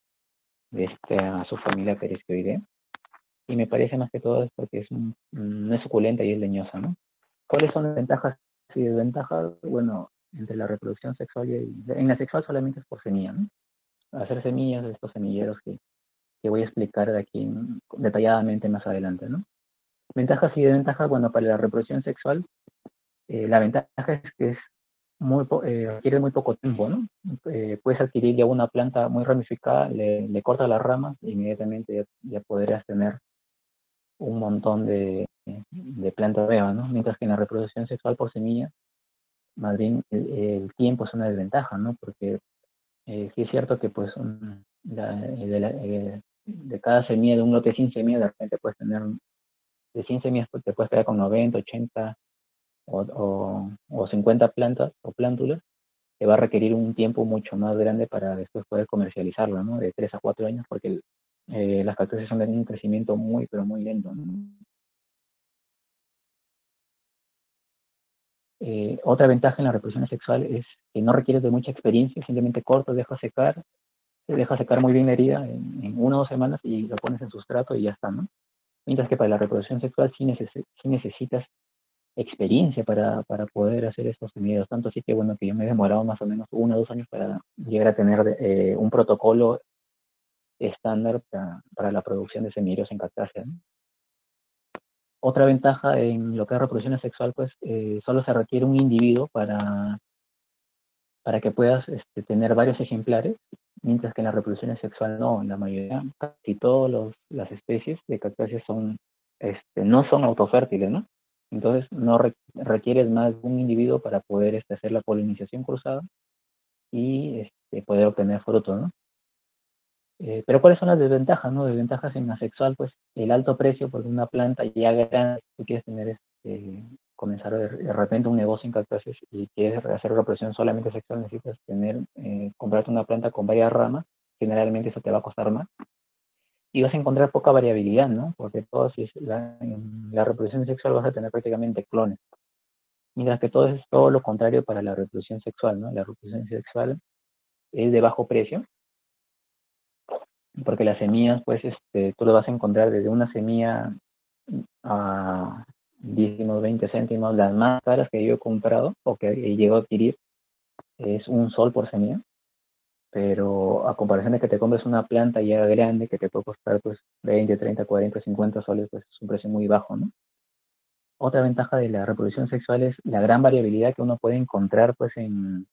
de esta subfamilia Perezcoidea. Y me parece más que todo es porque es un, no es suculenta y es leñosa, ¿no? ¿Cuáles son las ventajas y desventajas? Bueno, entre la reproducción sexual y en la sexual solamente es por semilla, ¿no? Hacer semillas de estos semilleros que, que voy a explicar de aquí detalladamente más adelante, ¿no? Ventajas y desventajas, bueno, para la reproducción sexual, eh, la ventaja es que es muy eh, requiere muy poco tiempo, ¿no? Eh, puedes adquirir ya una planta muy ramificada, le, le cortas las ramas e inmediatamente ya, ya podrás tener un montón de, de plantas nuevas, ¿no? Mientras que en la reproducción sexual por semilla, más bien el, el tiempo es una desventaja, ¿no? Porque eh, sí es cierto que pues un, la, de, la, eh, de cada semilla, de un lote sin semilla, de repente puedes tener, de cien semillas pues, te puedes quedar con noventa, ochenta o, o, o cincuenta plantas o plántulas, que va a requerir un tiempo mucho más grande para después poder comercializarlo, ¿no? De tres a cuatro años, porque eh, las cactáceas son de un crecimiento muy, pero muy lento, ¿no? Eh, otra ventaja en la reproducción sexual es que no requieres de mucha experiencia, simplemente cortas, dejas secar, se deja secar muy bien la herida en, en una o dos semanas y lo pones en sustrato y ya está, ¿no? Mientras que para la reproducción sexual sí, neces sí necesitas experiencia para, para poder hacer estos semilleros, tanto así que bueno, que yo me he demorado más o menos uno o dos años para llegar a tener eh, un protocolo estándar para, para la producción de semilleros en cactáceas, ¿no? Otra ventaja en lo que es reproducción sexual, pues eh, solo se requiere un individuo para, para que puedas este, tener varios ejemplares, mientras que en la reproducción sexual no, la mayoría, casi todas las especies de cactáceas son, este, no son autofértiles, ¿no? Entonces no re requieres más de un individuo para poder este, hacer la polinización cruzada y este, poder obtener fruto, ¿no? Eh, pero ¿cuáles son las desventajas, no? Desventajas en la sexual, pues el alto precio por una planta ya grande, tú quieres tener este, comenzar de, de repente un negocio en cactáceas y quieres hacer reproducción solamente sexual, necesitas tener, eh, comprarte una planta con varias ramas, generalmente eso te va a costar más, y vas a encontrar poca variabilidad, ¿no? Porque todo, si es la, en la reproducción sexual vas a tener prácticamente clones, mientras que todo es todo lo contrario para la reproducción sexual, ¿no? La reproducción sexual es de bajo precio, porque las semillas, pues, este, tú lo vas a encontrar desde una semilla a diez céntimos, veinte céntimos, las más caras que yo he comprado o que he llegado a adquirir es un sol por semilla, pero a comparación de que te compres una planta ya grande que te puede costar pues veinte, treinta, cuarenta, cincuenta soles, pues es un precio muy bajo, ¿no? Otra ventaja de la reproducción sexual es la gran variabilidad que uno puede encontrar pues en,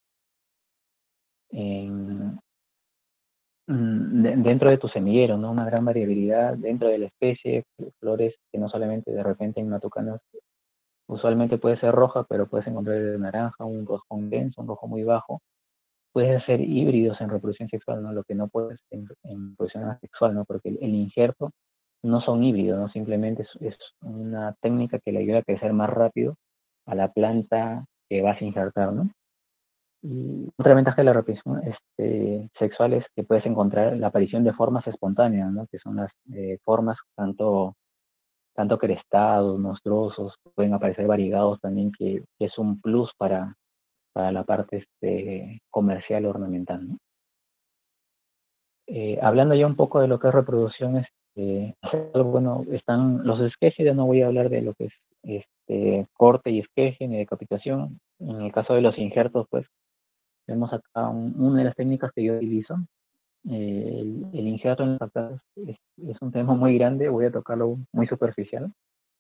en de, dentro de tu semillero, ¿no? Una gran variabilidad dentro de la especie, flores que no solamente de repente en matucanas usualmente puede ser roja, pero puedes encontrar de naranja, un rojo denso, un rojo muy bajo. Puedes hacer híbridos en reproducción sexual, ¿no? Lo que no puedes en, en reproducción asexual, ¿no? Porque el, el injerto no son híbridos, ¿no? Simplemente es, es una técnica que le ayuda a crecer más rápido a la planta que vas a injertar, ¿no? Y otra ventaja de la reproducción este, sexual es que puedes encontrar la aparición de formas espontáneas, ¿no? Que son las eh, formas tanto, tanto crestados, monstruosos, pueden aparecer variegados también, que, que es un plus para, para la parte este, comercial ornamental, ¿no? Eh, hablando ya un poco de lo que es reproducción, este, bueno, están los esquejes, ya no voy a hablar de lo que es este, corte y esqueje ni decapitación. En el caso de los injertos, pues, vemos acá un, una de las técnicas que yo utilizo. Eh, el, el injerto en las cactáceas es, es un tema muy grande, voy a tocarlo muy superficial.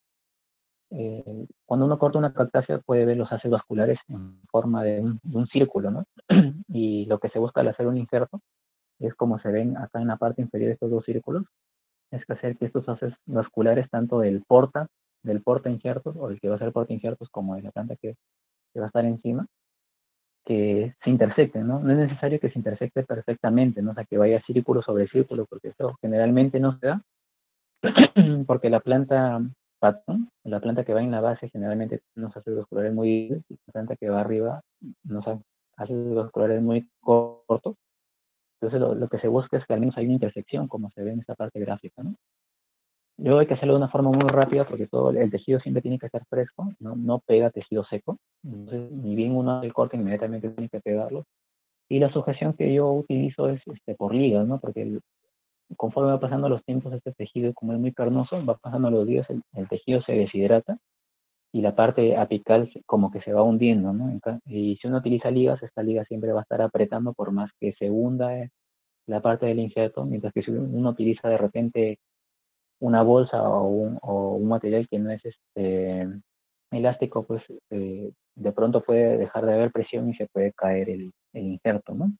Eh, cuando uno corta una cactácea puede ver los haces vasculares en forma de un, de un círculo, ¿no? Y lo que se busca al hacer un injerto es como se ven acá en la parte inferior de estos dos círculos, es que hacer que estos haces vasculares, tanto del porta, del porta injertos, o el que va a ser porta injertos, como de la planta que, que va a estar encima, que se intersecten, ¿no? No es necesario que se intersecte perfectamente, ¿no? O sea, que vaya círculo sobre círculo, porque esto generalmente no se da, porque la planta patrón, la planta que va en la base, generalmente nos hace vasculares muy, la planta que va arriba nos hace vasculares muy cortos. Entonces lo, lo que se busca es que al menos hay una intersección, como se ve en esta parte gráfica, ¿no? Luego hay que hacerlo de una forma muy rápida porque todo el tejido siempre tiene que estar fresco, no, no pega tejido seco. Entonces, ni bien uno hace el corte, inmediatamente tiene que pegarlo. Y la sujeción que yo utilizo es este, por ligas, ¿no? Porque el, conforme va pasando los tiempos, este tejido, como es muy carnoso, va pasando los días, el, el tejido se deshidrata y la parte apical como que se va hundiendo, ¿no? Y si uno utiliza ligas, esta liga siempre va a estar apretando por más que se hunda la parte del injerto, mientras que si uno utiliza de repente una bolsa o un, o un material que no es este elástico, pues eh, de pronto puede dejar de haber presión y se puede caer el, el injerto, ¿no?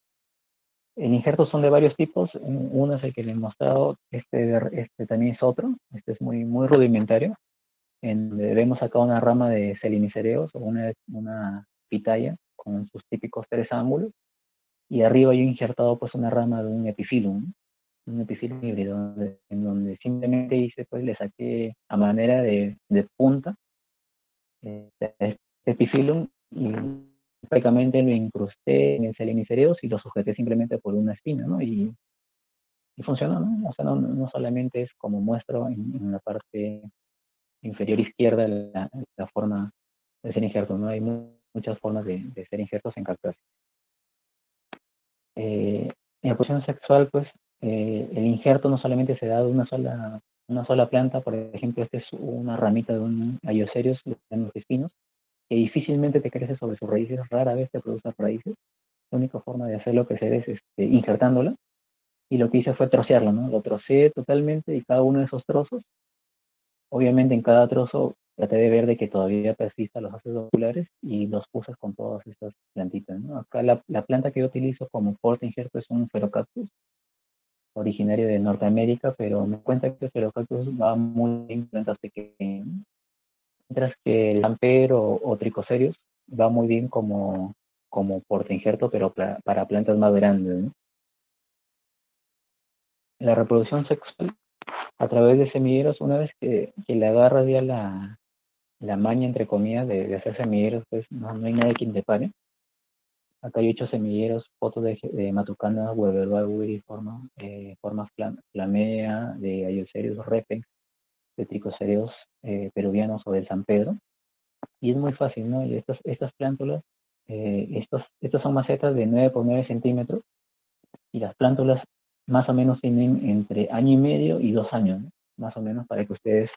El injerto son de varios tipos, uno es el que les he mostrado, este, este también es otro, este es muy, muy rudimentario, en, vemos acá una rama de Selimicereos o una, una pitaya con sus típicos tres ángulos, y arriba yo he injertado pues una rama de un epifilum, un epifilum híbrido, donde, en donde simplemente hice, pues le saqué a manera de, de punta eh, este epifilum y prácticamente lo incrusté en el Selimicereos y lo sujeté simplemente por una espina, ¿no? Y, y funcionó, ¿no? O sea, no, no solamente es como muestro en, en la parte inferior izquierda la, la forma de ser injerto, ¿no? Hay mu muchas formas de, de ser injertos en cactáceas. Eh, en la posición sexual, pues, eh, el injerto no solamente se da de una sola, una sola planta, por ejemplo, esta es una ramita de un Aioserios, de los espinos, que difícilmente te crece sobre sus raíces, rara vez te produce raíces. La única forma de hacerlo crecer es este, injertándola, y lo que hice fue trocearlo, ¿no? Lo troceé totalmente y cada uno de esos trozos, obviamente en cada trozo traté de ver de que todavía persistan los haces vasculares y los puse con todas estas plantitas, ¿no? Acá la, la planta que yo utilizo como porta injerto es un Ferocactus, originario de Norteamérica, pero me cuenta que el Ferocactus va muy bien en plantas pequeñas, mientras que el Ampero o, o Tricoserius va muy bien como, como porta injerto, pero para, para plantas más grandes, ¿no? La reproducción sexual a través de semilleros, una vez que, que le agarras ya la, la maña, entre comillas, de, de hacer semilleros, pues no, no hay nadie quien te pare. Acá hay ocho semilleros, fotos de, de Matucana, Weber, forma, eh, forma flam, flamea, de Ayocerius repex, de tricocereos eh, peruvianos o del San Pedro. Y es muy fácil, ¿no? Y estas, estas plántulas, eh, estos, estas son macetas de nueve por nueve centímetros, y las plántulas más o menos tienen entre año y medio y dos años, ¿no? Más o menos, para que ustedes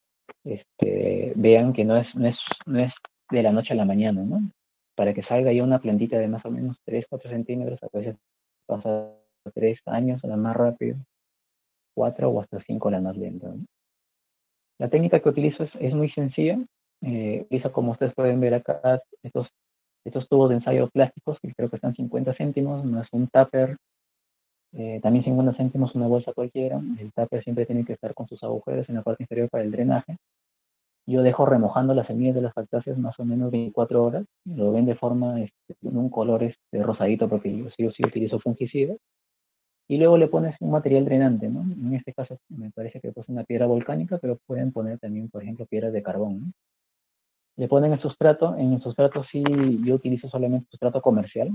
este, vean que no es, no, es, no es de la noche a la mañana, ¿no? Para que salga ya una plantita de más o menos tres, cuatro centímetros, a veces pasa tres años, la más rápido, cuatro o hasta cinco la más lenta, ¿no? La técnica que utilizo es, es muy sencilla. Eh, utilizo, como ustedes pueden ver acá, estos, estos tubos de ensayo plásticos, que creo que están cincuenta céntimos, más un tupper, eh, también cincuenta céntimos, una bolsa cualquiera. El tupper siempre tiene que estar con sus agujeros en la parte inferior para el drenaje. Yo dejo remojando las semillas de las cactáceas más o menos veinticuatro horas. Lo ven de forma, este, en un color este, rosadito, porque yo sí, yo sí utilizo fungicida. Y luego le pones un material drenante, ¿no? En este caso me parece que es una piedra volcánica, pero pueden poner también, por ejemplo, piedras de carbón, ¿no? Le ponen el sustrato. En el sustrato sí yo utilizo solamente sustrato comercial.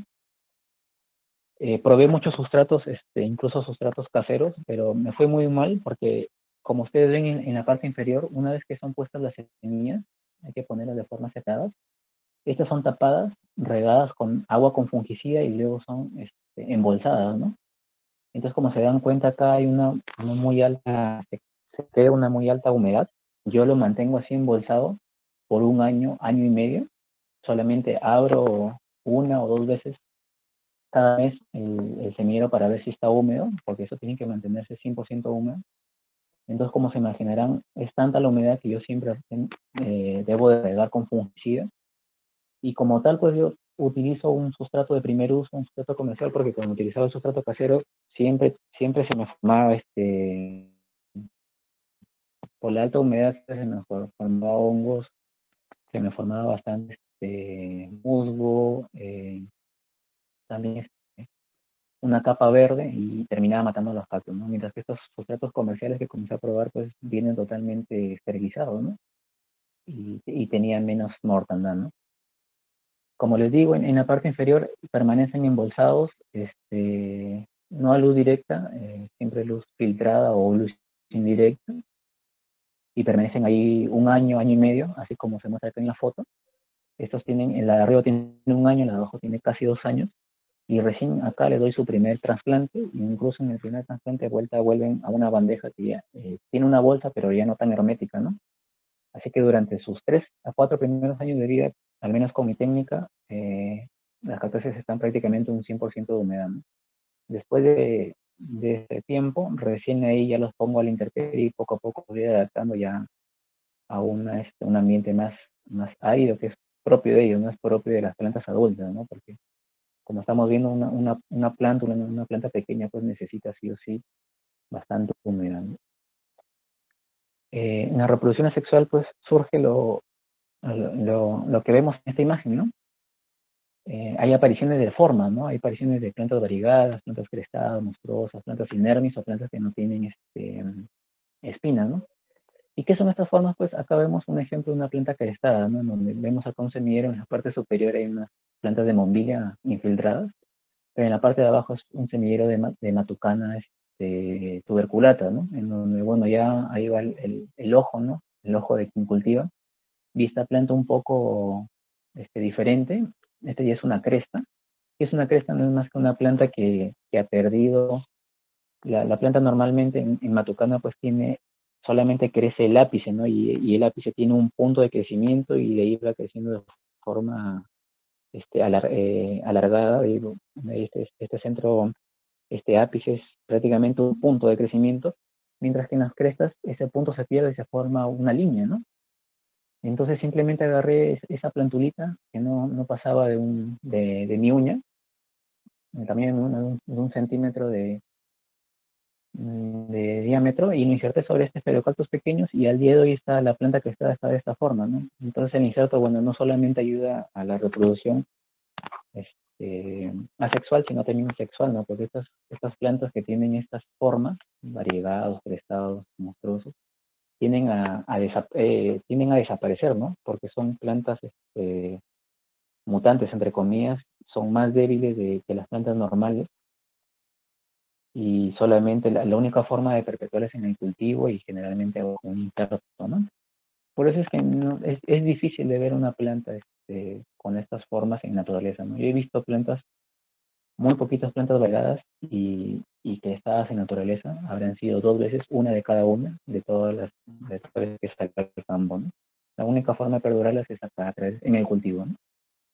Eh, probé muchos sustratos, este, incluso sustratos caseros, pero me fue muy mal porque, como ustedes ven en, en la parte inferior, una vez que son puestas las semillas, hay que ponerlas de forma separada. Estas son tapadas, regadas con agua con fungicida y luego son este, embolsadas, ¿no? Entonces, como se dan cuenta, acá hay una, una muy alta, se, se crea una muy alta humedad. Yo lo mantengo así embolsado por un año, año y medio. Solamente abro una o dos veces cada mes el, el semillero para ver si está húmedo, porque eso tiene que mantenerse cien por ciento húmedo. Entonces, como se imaginarán, es tanta la humedad que yo siempre eh, debo de regar con fungicida. Y como tal, pues yo utilizo un sustrato de primer uso, un sustrato comercial, porque cuando utilizaba el sustrato casero, siempre, siempre se me formaba, este, por la alta humedad, se me formaba hongos, se me formaba bastante este, musgo, eh, también este, una capa verde, y terminaba matando los cactus, ¿no? Mientras que estos sustratos comerciales que comencé a probar, pues vienen totalmente esterilizados, ¿no? Y, y tenían menos mortandad, ¿no? Como les digo, en, en la parte inferior permanecen embolsados, este, no a luz directa, eh, siempre luz filtrada o luz indirecta, y permanecen ahí un año, año y medio, así como se muestra acá en la foto. Estos tienen, el de arriba tiene un año, el de abajo tiene casi dos años, y recién acá le doy su primer trasplante, y incluso en el primer trasplante de vuelta vuelven a una bandeja que ya eh, tiene una bolsa, pero ya no tan hermética, ¿no? Así que durante sus tres a cuatro primeros años de vida, al menos con mi técnica, eh, las cactáceas están prácticamente un cien por ciento de humedad, ¿no? Después de, de ese tiempo, recién ahí ya los pongo a la intemperie y poco a poco voy adaptando ya a una, este, un ambiente más, más árido, que es propio de ellos, no es propio de las plantas adultas, ¿no? Porque como estamos viendo, una, una, una planta, una, una planta pequeña, pues necesita sí o sí bastante humedad, ¿no? Eh, en la reproducción asexual, pues surge lo, lo, lo que vemos en esta imagen, ¿no? Eh, hay apariciones de formas, ¿no? Hay apariciones de plantas variegadas, plantas crestadas, monstruosas, plantas inermis o plantas que no tienen este, espinas, ¿no? ¿Y qué son estas formas? Pues acá vemos un ejemplo de una planta crestada, ¿no? En donde vemos acá un semillero, en la parte superior hay unas plantas de mombilia infiltradas, pero en la parte de abajo es un semillero de, de matucana este, tuberculata, ¿no? En donde, bueno, ya ahí va el, el, el ojo, ¿no? El ojo de quien cultiva. Vi esta planta un poco este, diferente. Esta ya es una cresta. Es una cresta, no es más que una planta que, que ha perdido. La, la planta normalmente en, en Matucana pues tiene, solamente crece el ápice, ¿no? Y, y el ápice tiene un punto de crecimiento y de ahí va creciendo de forma este, alar, eh, alargada. Y este, este centro, este ápice es prácticamente un punto de crecimiento, mientras que en las crestas ese punto se pierde y se forma una línea, ¿no? Entonces simplemente agarré esa plantulita que no, no pasaba de, un, de, de mi uña, también de un, de un centímetro de, de diámetro, y lo inserté sobre este Sphaerocactus pequeños, y al día de hoy está la planta que está, está de esta forma, ¿no? Entonces el injerto, bueno, no solamente ayuda a la reproducción este, asexual, sino también sexual, ¿no? Porque estas, estas plantas que tienen estas formas, variegados, crestados, monstruosos, tienden a, a, desa eh, tienden a desaparecer, ¿no? Porque son plantas este, mutantes, entre comillas, son más débiles de, que las plantas normales, y solamente la, la única forma de perpetuarlas en el cultivo y generalmente con un interno, ¿no? Por eso es que no, es, es difícil de ver una planta este, con estas formas en naturaleza, ¿no? Yo he visto plantas, muy poquitas plantas variadas y, y que estadas en naturaleza habrán sido dos veces, una de cada una, de todas las de todas las que sacar el campo, ¿no? La única forma de perdurarlas es acá a través, en el cultivo, ¿no?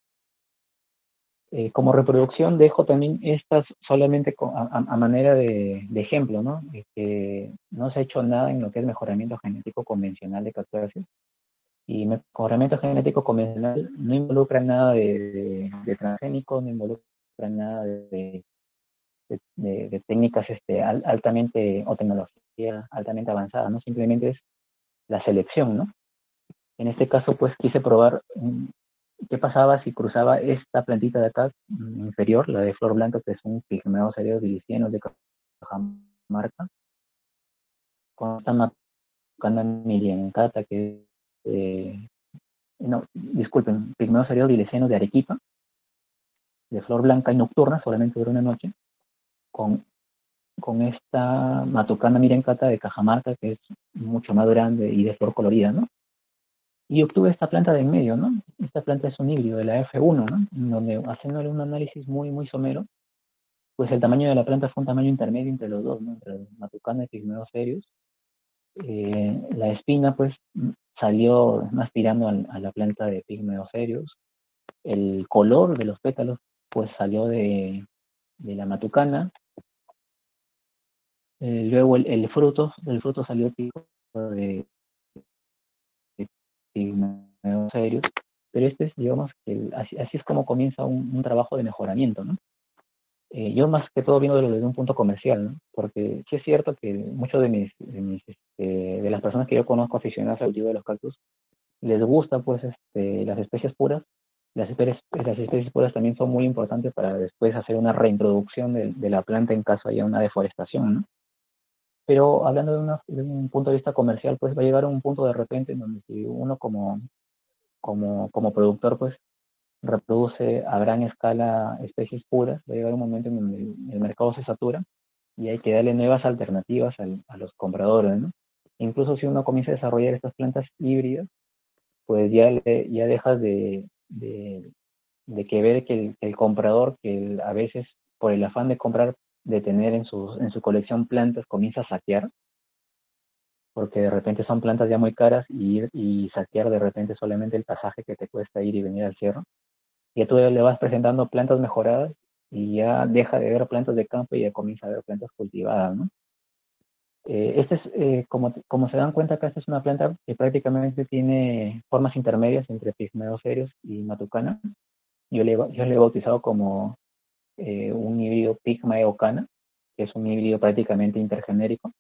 Eh, como reproducción dejo también estas solamente con, a, a, manera de, de ejemplo, ¿no? Eh, que no se ha hecho nada en lo que es mejoramiento genético convencional de cactáceas. Y mejoramiento genético convencional no involucra nada de, de, de transgénicos, no involucra nada de, de, de, de técnicas este, al, altamente, o tecnología altamente avanzada, ¿no? Simplemente es la selección, ¿no? En este caso, pues, quise probar qué pasaba si cruzaba esta plantita de acá, inferior, la de flor blanca, que es un Pygmaeocereus dilicienus de Cajamarca, con esta Matucana miliancata, que eh, no, disculpen, Pygmaeocereus dilicienus de Arequipa, de flor blanca y nocturna, solamente dura una noche, con, con esta Matucana miliancata de Cajamarca, que es mucho más grande y de flor colorida, ¿no? Y obtuve esta planta de en medio, ¿no? Esta planta es un híbrido de la F uno, ¿no? Donde, haciéndole un análisis muy, muy somero, pues el tamaño de la planta fue un tamaño intermedio entre los dos, ¿no? Entre el Matucana y Pygmaeocereus. Eh, la espina, pues, salió más tirando a, a la planta de Pygmaeocereus. El color de los pétalos, pues, salió de, de la Matucana. Eh, luego el, el fruto, el fruto salió tipo de, de Pygmaeocereus. Pero este es, digamos, el, así, así es como comienza un, un trabajo de mejoramiento, ¿no? Eh, yo más que todo viéndolo desde un punto comercial, ¿no? Porque sí es cierto que muchos de mis, de, mis este, de las personas que yo conozco aficionadas al cultivo de los cactus, les gusta pues este, las especies puras. Las especies, las especies puras también son muy importantes para después hacer una reintroducción de, de la planta en caso haya una deforestación, ¿no? Pero hablando de, una, de un punto de vista comercial, pues va a llegar a un punto de repente en donde si uno como, como, como productor, pues reproduce a gran escala especies puras, va a llegar un momento en donde el mercado se satura y hay que darle nuevas alternativas al, a los compradores, ¿no? Incluso si uno comienza a desarrollar estas plantas híbridas, pues ya, le, ya dejas de, de, de que ver que el, que el comprador, que el, a veces por el afán de comprar, de tener en su, en su colección plantas, comienza a saquear, porque de repente son plantas ya muy caras y ir y saquear de repente solamente el pasaje que te cuesta ir y venir al cierre. Ya tú le vas presentando plantas mejoradas y ya deja de ver plantas de campo y ya comienza a ver plantas cultivadas, ¿no? Eh, este es, eh, como, como se dan cuenta acá, esta es una planta que prácticamente tiene formas intermedias entre Pygmaeocereus y Matucana. Yo le, yo le he bautizado como eh, un híbrido Pygmaeocana, que es un híbrido prácticamente intergenérico.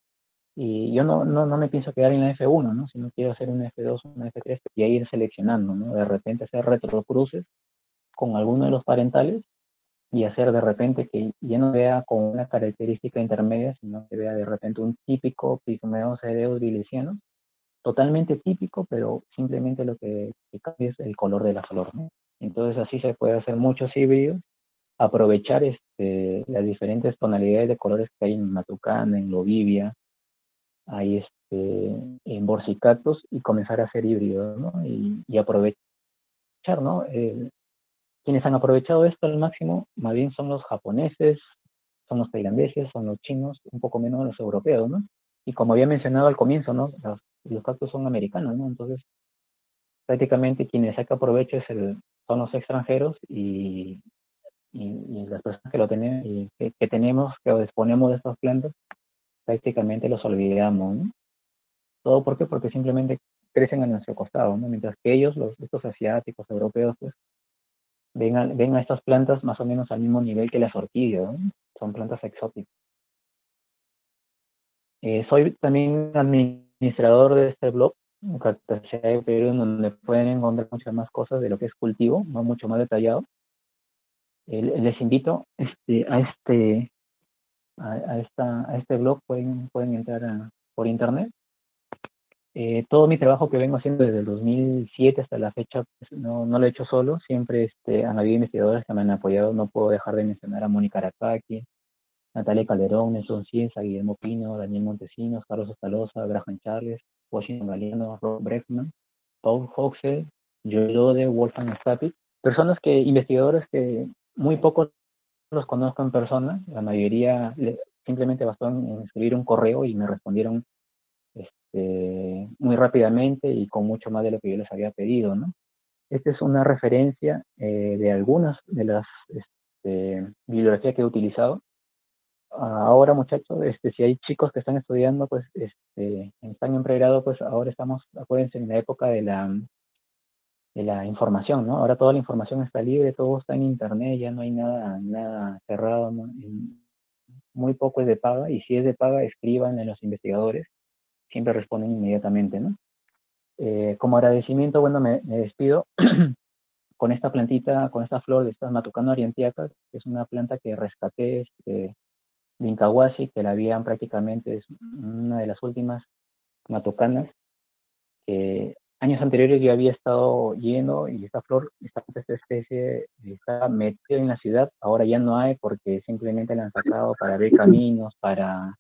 Y yo no, no, no me pienso quedar en la F uno, ¿no? Sino quiero hacer una F dos, una F tres y ahí ir seleccionando, ¿no? De repente hacer retrocruces con alguno de los parentales y hacer de repente que ya no vea con una característica intermedia, sino que vea de repente un típico Pygmaeocereus dilicienus, totalmente típico, pero simplemente lo que, que cambia es el color de la flor, ¿no? Entonces así se puede hacer muchos híbridos, aprovechar este, las diferentes tonalidades de colores que hay en Matucana, en Lobivia, hay este, en Borsicactus, y comenzar a hacer híbridos, ¿no? Y, y aprovechar, ¿no? El, Quienes han aprovechado esto al máximo, más bien son los japoneses, son los tailandeses, son los chinos, un poco menos los europeos, ¿no? Y como había mencionado al comienzo, ¿no? Los, los cactus son americanos, ¿no? Entonces, prácticamente quienes sacan provecho es el, son los extranjeros y, y, y las personas que lo tenemos, y que, que tenemos, que disponemos de estas plantas, prácticamente los olvidamos, ¿no? ¿Todo por qué? Porque simplemente crecen a nuestro costado, ¿no? Mientras que ellos, los, estos asiáticos, europeos, pues, ven a, ven a estas plantas más o menos al mismo nivel que las orquídeas, ¿no? Son plantas exóticas. Eh, soy también administrador de este blog, Cactaceae Perú, en donde pueden encontrar muchas más cosas de lo que es cultivo, no mucho más detallado. Eh, les invito este, a este a, a, esta, a este blog, pueden, pueden entrar a, por internet Eh, todo mi trabajo que vengo haciendo desde el dos mil siete hasta la fecha, pues, no, no lo he hecho solo, siempre este, han habido investigadores que me han apoyado. No puedo dejar de mencionar a Mónica Aracaki, Natalia Calderón, Nelson Cienza, Guillermo Pino, Daniel Montesinos, Carlos Ostaloza, Graham Charles, Washington Galeano, Rob Breckman, Paul Hoxel, Joel Lode, Wolfgang Stapel, personas que, investigadores que muy pocos los conozco en persona. La mayoría le, simplemente bastó en escribir un correo y me respondieron este, muy rápidamente y con mucho más de lo que yo les había pedido, ¿no? Esta es una referencia eh, de algunas de las este, bibliografías que he utilizado. Ahora, muchachos, este, si hay chicos que están estudiando, pues este, están en pregrado, pues ahora estamos, acuérdense, en la época de la, de la información, ¿no? Ahora toda la información está libre, todo está en internet, ya no hay nada, nada cerrado, ¿no? Muy poco es de paga, y si es de paga, escriban en los investigadores, siempre responden inmediatamente, ¿no? Eh, como agradecimiento, bueno, me, me despido con esta plantita, con esta flor de esta Matucana orientiaca, que es una planta que rescaté este, de Incahuasi, que la habían prácticamente, es una de las últimas matucanas que años anteriores yo había estado yendo, y esta flor, esta, esta especie está metida en la ciudad. Ahora ya no hay porque simplemente la han sacado para abrir caminos, para,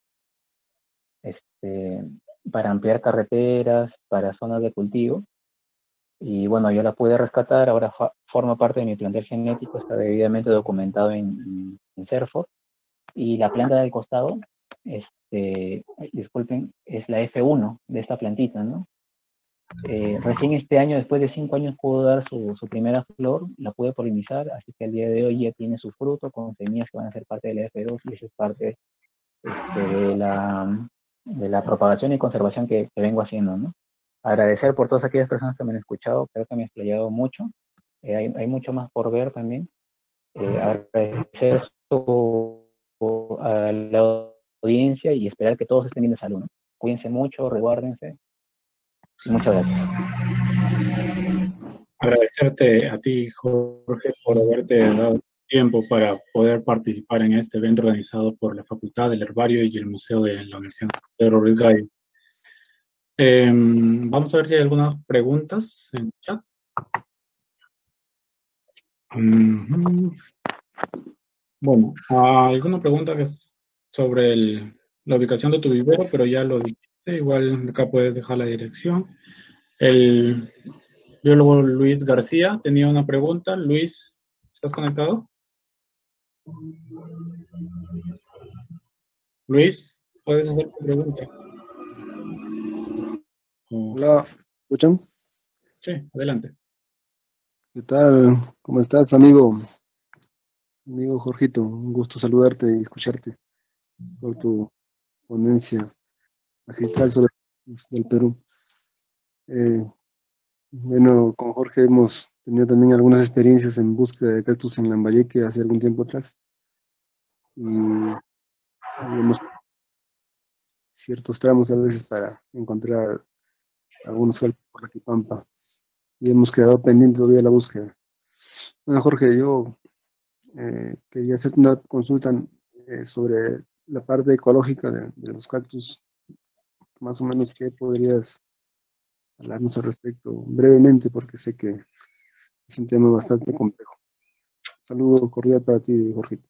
este, para ampliar carreteras, para zonas de cultivo. Y bueno, yo la pude rescatar, ahora forma parte de mi plantel genético, está debidamente documentado en, en, en CERFO. Y la planta del costado, este, disculpen, es la F uno de esta plantita, ¿no? Eh, recién este año, después de cinco años, pudo dar su, su primera flor, la pude polinizar, así que al día de hoy ya tiene su fruto con semillas que van a ser parte de la F dos, y eso es parte este, de, la, de la propagación y conservación que, que vengo haciendo, ¿no? Agradecer por todas aquellas personas que me han escuchado, creo que me he explayado mucho, eh, hay, hay mucho más por ver también. Eh, agradecer su, a la audiencia y esperar que todos estén bien de salud, ¿no? Cuídense mucho, resguárdense. Muchas gracias. Agradecerte a ti, Jorge, por haberte dado tiempo para poder participar en este evento organizado por la Facultad del Herbario y el Museo de la Universidad Pedro Ruiz Gallo. Eh, vamos a ver si hay algunas preguntas en el chat. Uh-huh. Bueno, alguna pregunta que es sobre el, la ubicación de tu vivero, pero ya lo dijiste. Igual acá puedes dejar la dirección. El biólogo Luis García tenía una pregunta. Luis, ¿estás conectado? Luis, ¿puedes hacer tu pregunta? Hola, ¿escuchan? Sí, adelante. ¿Qué tal? ¿Cómo estás, amigo? Amigo Jorgito, un gusto saludarte y escucharte por tu ponencia magistral sobre el Perú. Eh, bueno, con Jorge hemos tenido también algunas experiencias en búsqueda de cactus en Lambayeque hace algún tiempo atrás. Y, y hemos ciertos tramos a veces para encontrar algunos cactus por aquí Pampa. Y hemos quedado pendientes todavía de la búsqueda. Bueno, Jorge, yo eh, quería hacer una consulta eh, sobre la parte ecológica de, de los cactus. Más o menos, ¿qué podrías hablarnos al respecto brevemente? Porque sé que es un tema bastante complejo. Saludo cordial para ti, Jorgito.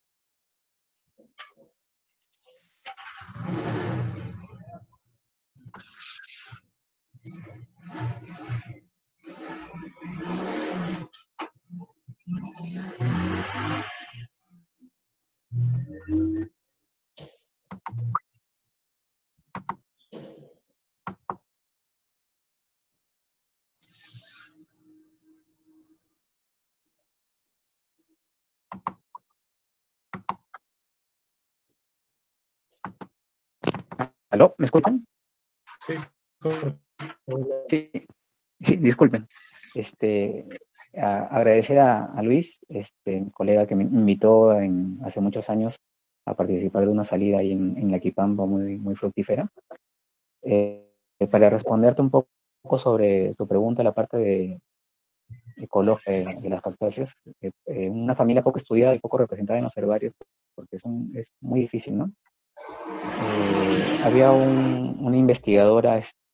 ¿Aló? ¿Me escuchan? Sí, sí, sí, disculpen. Este, a, agradecer a, a Luis, este colega que me invitó en, hace muchos años a participar de una salida ahí en, en la Quipampa muy, muy fructífera. Eh, para responderte un poco sobre tu pregunta, la parte de ecológica de, de las cactáceas, eh, eh, una familia poco estudiada y poco representada en los herbarios, porque es, un, es muy difícil, ¿no? Eh, había un, una investigadora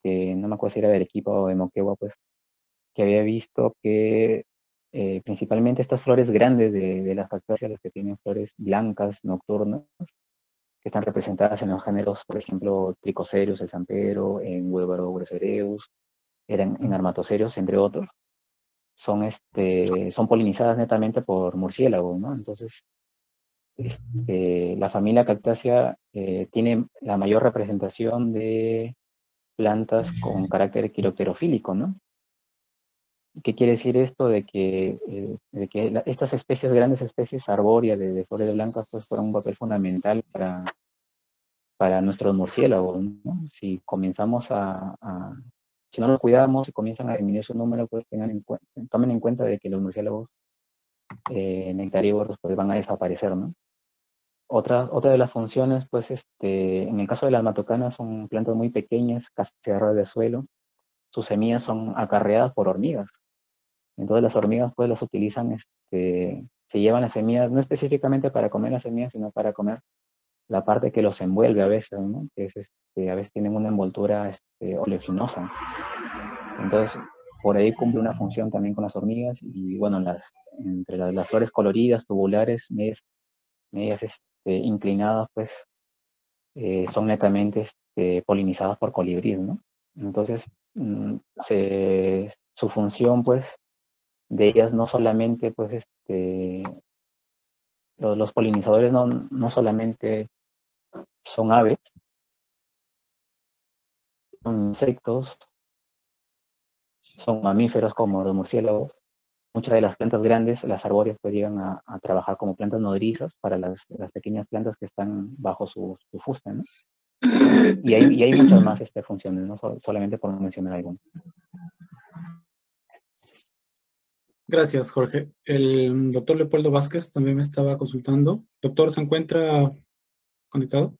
este, no me acuerdo si era de Arequipa o de Moquegua, pues, que había visto que eh, principalmente estas flores grandes de, de las cactáceas, las que tienen flores blancas, nocturnas, que están representadas en los géneros, por ejemplo, Trichocereus, el Sampero, en Huevaro grossereus, eran en Armatocerios, entre otros, son, este, son polinizadas netamente por murciélagos, ¿no? Entonces, este, la familia Cactácea eh, tiene la mayor representación de plantas con carácter quiropterofílico, ¿no? ¿Qué quiere decir esto? De que, eh, de que la, estas especies, grandes especies arbóreas de, de flores blancas, pues fueron un papel fundamental para, para nuestros murciélagos, ¿no? Si comenzamos a, a, si no los cuidamos, si comienzan a disminuir su número, pues tengan en cuenta, tomen en cuenta de que los murciélagos eh, nectarívoros pues van a desaparecer, ¿no? Otra, otra de las funciones, pues, este, en el caso de las matocanas, son plantas muy pequeñas, casi a ras de suelo. Sus semillas son acarreadas por hormigas. Entonces las hormigas, pues, las utilizan, este, se llevan las semillas, no específicamente para comer las semillas, sino para comer la parte que los envuelve a veces, ¿no? Que es, este, a veces tienen una envoltura este, oleaginosa. Entonces, por ahí cumple una función también con las hormigas. Y bueno, las, entre las, las flores coloridas, tubulares, medias, medias este, inclinadas, pues, eh, son netamente este, polinizadas por colibríes, ¿no? Entonces, mm, se, su función, pues, de ellas no solamente, pues, este, los, los polinizadores no, no solamente son aves, son insectos, son mamíferos como los murciélagos. Muchas de las plantas grandes, las arbóreas, pues llegan a, a trabajar como plantas nodrizas para las, las pequeñas plantas que están bajo su, su fuste, ¿no? Y hay, y hay muchas más este, funciones, no so, solamente por mencionar algunas. Gracias, Jorge. El doctor Leopoldo Vázquez también me estaba consultando. Doctor, ¿se encuentra conectado?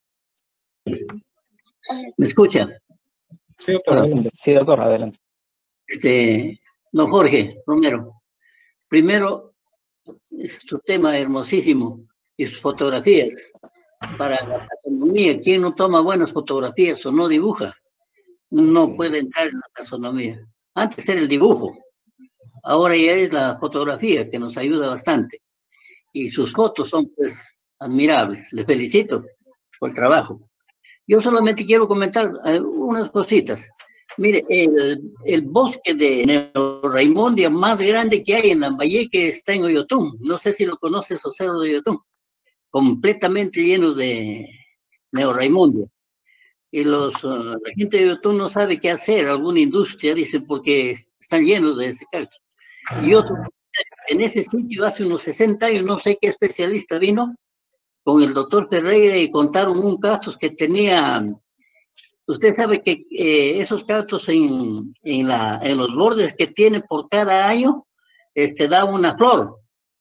¿Me escucha? Sí, doctor, adelante. Sí, doctor, adelante. Este, no, Jorge Romero. Primero, su tema hermosísimo y sus fotografías. Para la taxonomía, quien no toma buenas fotografías o no dibuja, no puede entrar en la taxonomía. Antes era el dibujo, ahora ya es la fotografía que nos ayuda bastante. Y sus fotos son, pues, admirables. Les felicito por el trabajo. Yo solamente quiero comentar eh, unas cositas. Mire, el, el bosque de Neoraimondia más grande que hay en Lambayeque está en Oyotún. No sé si lo conoces, o Cerro de Oyotún. Completamente lleno de Neoraimondia. Y los, uh, la gente de Oyotún no sabe qué hacer, alguna industria, dice, porque están llenos de ese cactus. Y otro, en ese sitio hace unos sesenta años, no sé qué especialista vino, con el doctor Ferreira y contaron un cactus que tenía... Usted sabe que eh, esos cactus en, en, la, en los bordes que tiene por cada año, este, da una flor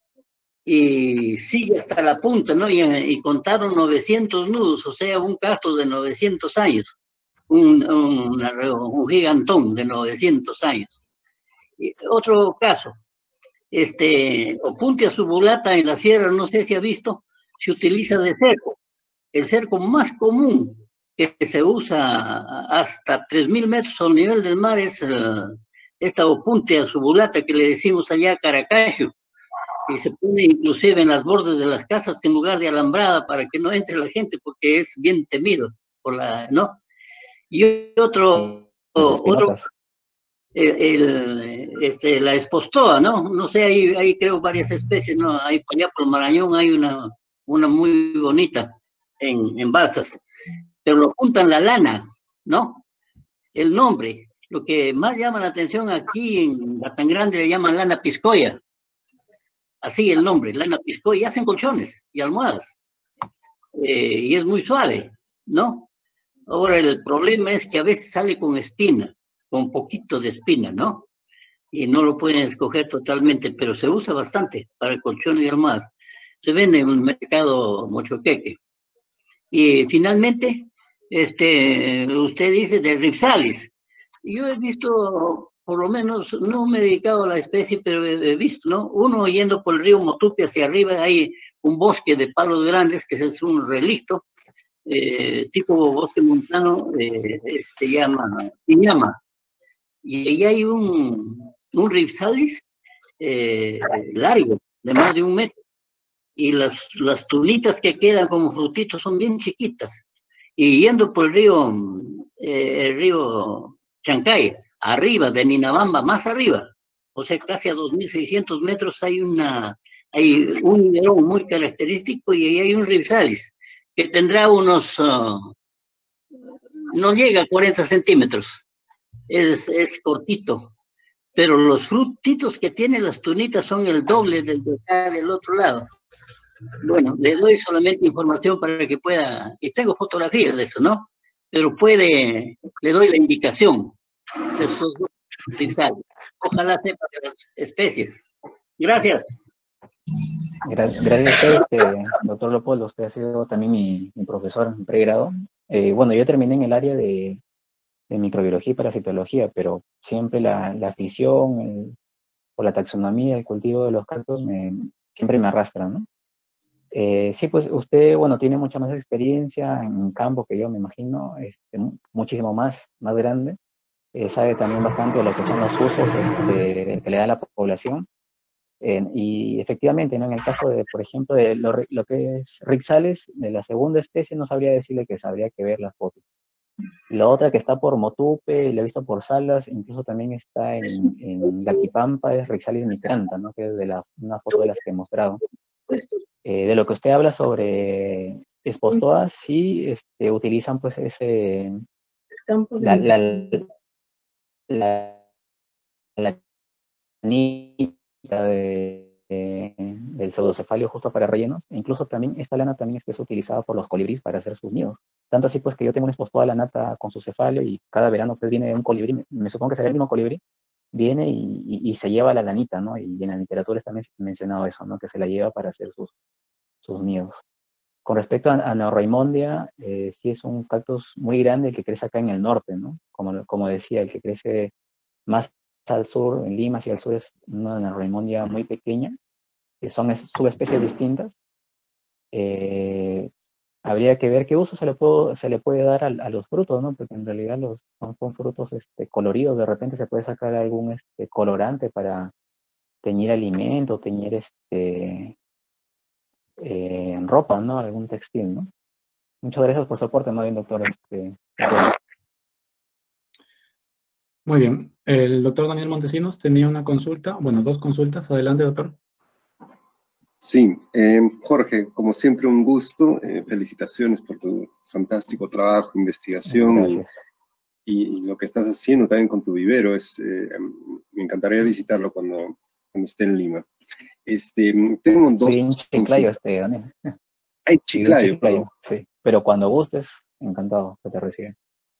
y sigue hasta la punta, ¿no? Y, y contaron novecientos nudos, o sea, un cactus de novecientos años, un, un, un gigantón de novecientos años. Y otro caso, este, Opuntia subulata en la sierra, no sé si ha visto, se utiliza de cerco. El cerco más común que se usa hasta tres mil metros al nivel del mar es uh, esta Opuntia subulata que le decimos allá Caracayo, y se pone inclusive en las bordes de las casas en lugar de alambrada para que no entre la gente porque es bien temido por la, ¿no? Y otro, otro el, el, este, la espostoa, ¿no? No sé, hay, hay creo varias especies, ¿no? Hay allá por Marañón hay una, una muy bonita en, en Balsas. Pero lo juntan la lana, ¿no? El nombre, lo que más llama la atención aquí en Batangrande le llaman lana piscoya, así el nombre, lana piscoya, y hacen colchones y almohadas, eh, y es muy suave, ¿no? Ahora el problema es que a veces sale con espina, con poquito de espina, ¿no? Y no lo pueden escoger totalmente, pero se usa bastante para el colchón y almohadas. Se vende en el mercado mochoqueque. Y finalmente, este, usted dice de Ripsalis. Yo he visto, por lo menos, no me he dedicado a la especie, pero he visto, ¿no? Uno yendo por el río Motupe hacia arriba, hay un bosque de palos grandes, que es un relicto, eh, tipo bosque montano, eh, se llama Iñama. Y ahí hay un, un ripsalis eh, largo, de más de un metro. Y las, las tunitas que quedan como frutitos son bien chiquitas. Y yendo por el río, eh, el río Chancay, arriba de Ninabamba, más arriba, o sea, casi a dos mil seiscientos metros hay una, hay un higuerón muy característico y ahí hay un ripsalis que tendrá unos, uh, no llega a cuarenta centímetros, es, es cortito, pero los frutitos que tienen las tunitas son el doble del de acá del otro lado. Bueno, le doy solamente información para que pueda, y tengo fotografías de eso, ¿no? Pero puede, le doy la indicación. Esos ripsalis. Ojalá sepa de las especies. Gracias. Gracias, gracias a usted, este, doctor Leopoldo. Usted ha sido también mi, mi profesor en pregrado. Eh, bueno, yo terminé en el área de, de microbiología y parasitología, pero siempre la, la afición el, por la taxonomía, el cultivo de los cactus, me, siempre me arrastran, ¿no? Eh, sí, pues usted, bueno, tiene mucha más experiencia en campo que yo, me imagino, este, muchísimo más, más grande. Eh, sabe también bastante de lo que son los usos este, que le da la población. Eh, y efectivamente, ¿no? En el caso de, por ejemplo, de lo, lo que es ripsalis, de la segunda especie, no sabría decirle que sabría que ver las fotos. La otra que está por Motupe, la he visto por Salas, incluso también está en, en Laquipampa, es Ripsalis micranta, ¿no? Que es de la, una foto de las que he mostrado. Eh, de lo que usted habla sobre Espostoa, sí este, utilizan pues ese, la, la, la, la anita de, de, del pseudocefalio justo para rellenos. E incluso también esta lana también es utilizada por los colibríes para hacer sus nidos. Tanto así pues que yo tengo una Espostoa lanata con su cefalio y cada verano pues viene un colibrí, me, me supongo que será el mismo colibrí, viene y, y, y se lleva la lanita, ¿no? Y en la literatura está mencionado eso, ¿no? Que se la lleva para hacer sus, sus nidos. Con respecto a, a Neorraimondia, eh, sí es un cactus muy grande el que crece acá en el norte, ¿no? Como, como decía, el que crece más al sur, en Lima hacia el sur, es una Neorraimondia muy pequeña, que son subespecies distintas. Eh, habría que ver qué uso se le puede, se le puede dar a, a los frutos, ¿no? Porque en realidad los, son, son frutos este, coloridos, de repente se puede sacar algún este, colorante para teñir alimento, teñir este, eh, ropa, ¿no? Algún textil, ¿no? Muchas gracias por su aporte, muy bien, doctor. Este, Muy bien. El doctor Daniel Montesinos tenía una consulta, bueno, dos consultas. Adelante, doctor. Sí, eh, Jorge, como siempre un gusto. Eh, felicitaciones por tu fantástico trabajo, investigación y, y, y lo que estás haciendo también con tu vivero. Es, eh, me encantaría visitarlo cuando, cuando esté en Lima. Este, tengo dos... Sí, en Chiclayo, este, Daniel. Hay Chiclayo. Chiclayo, sí. Pero cuando gustes, encantado, se te recibe.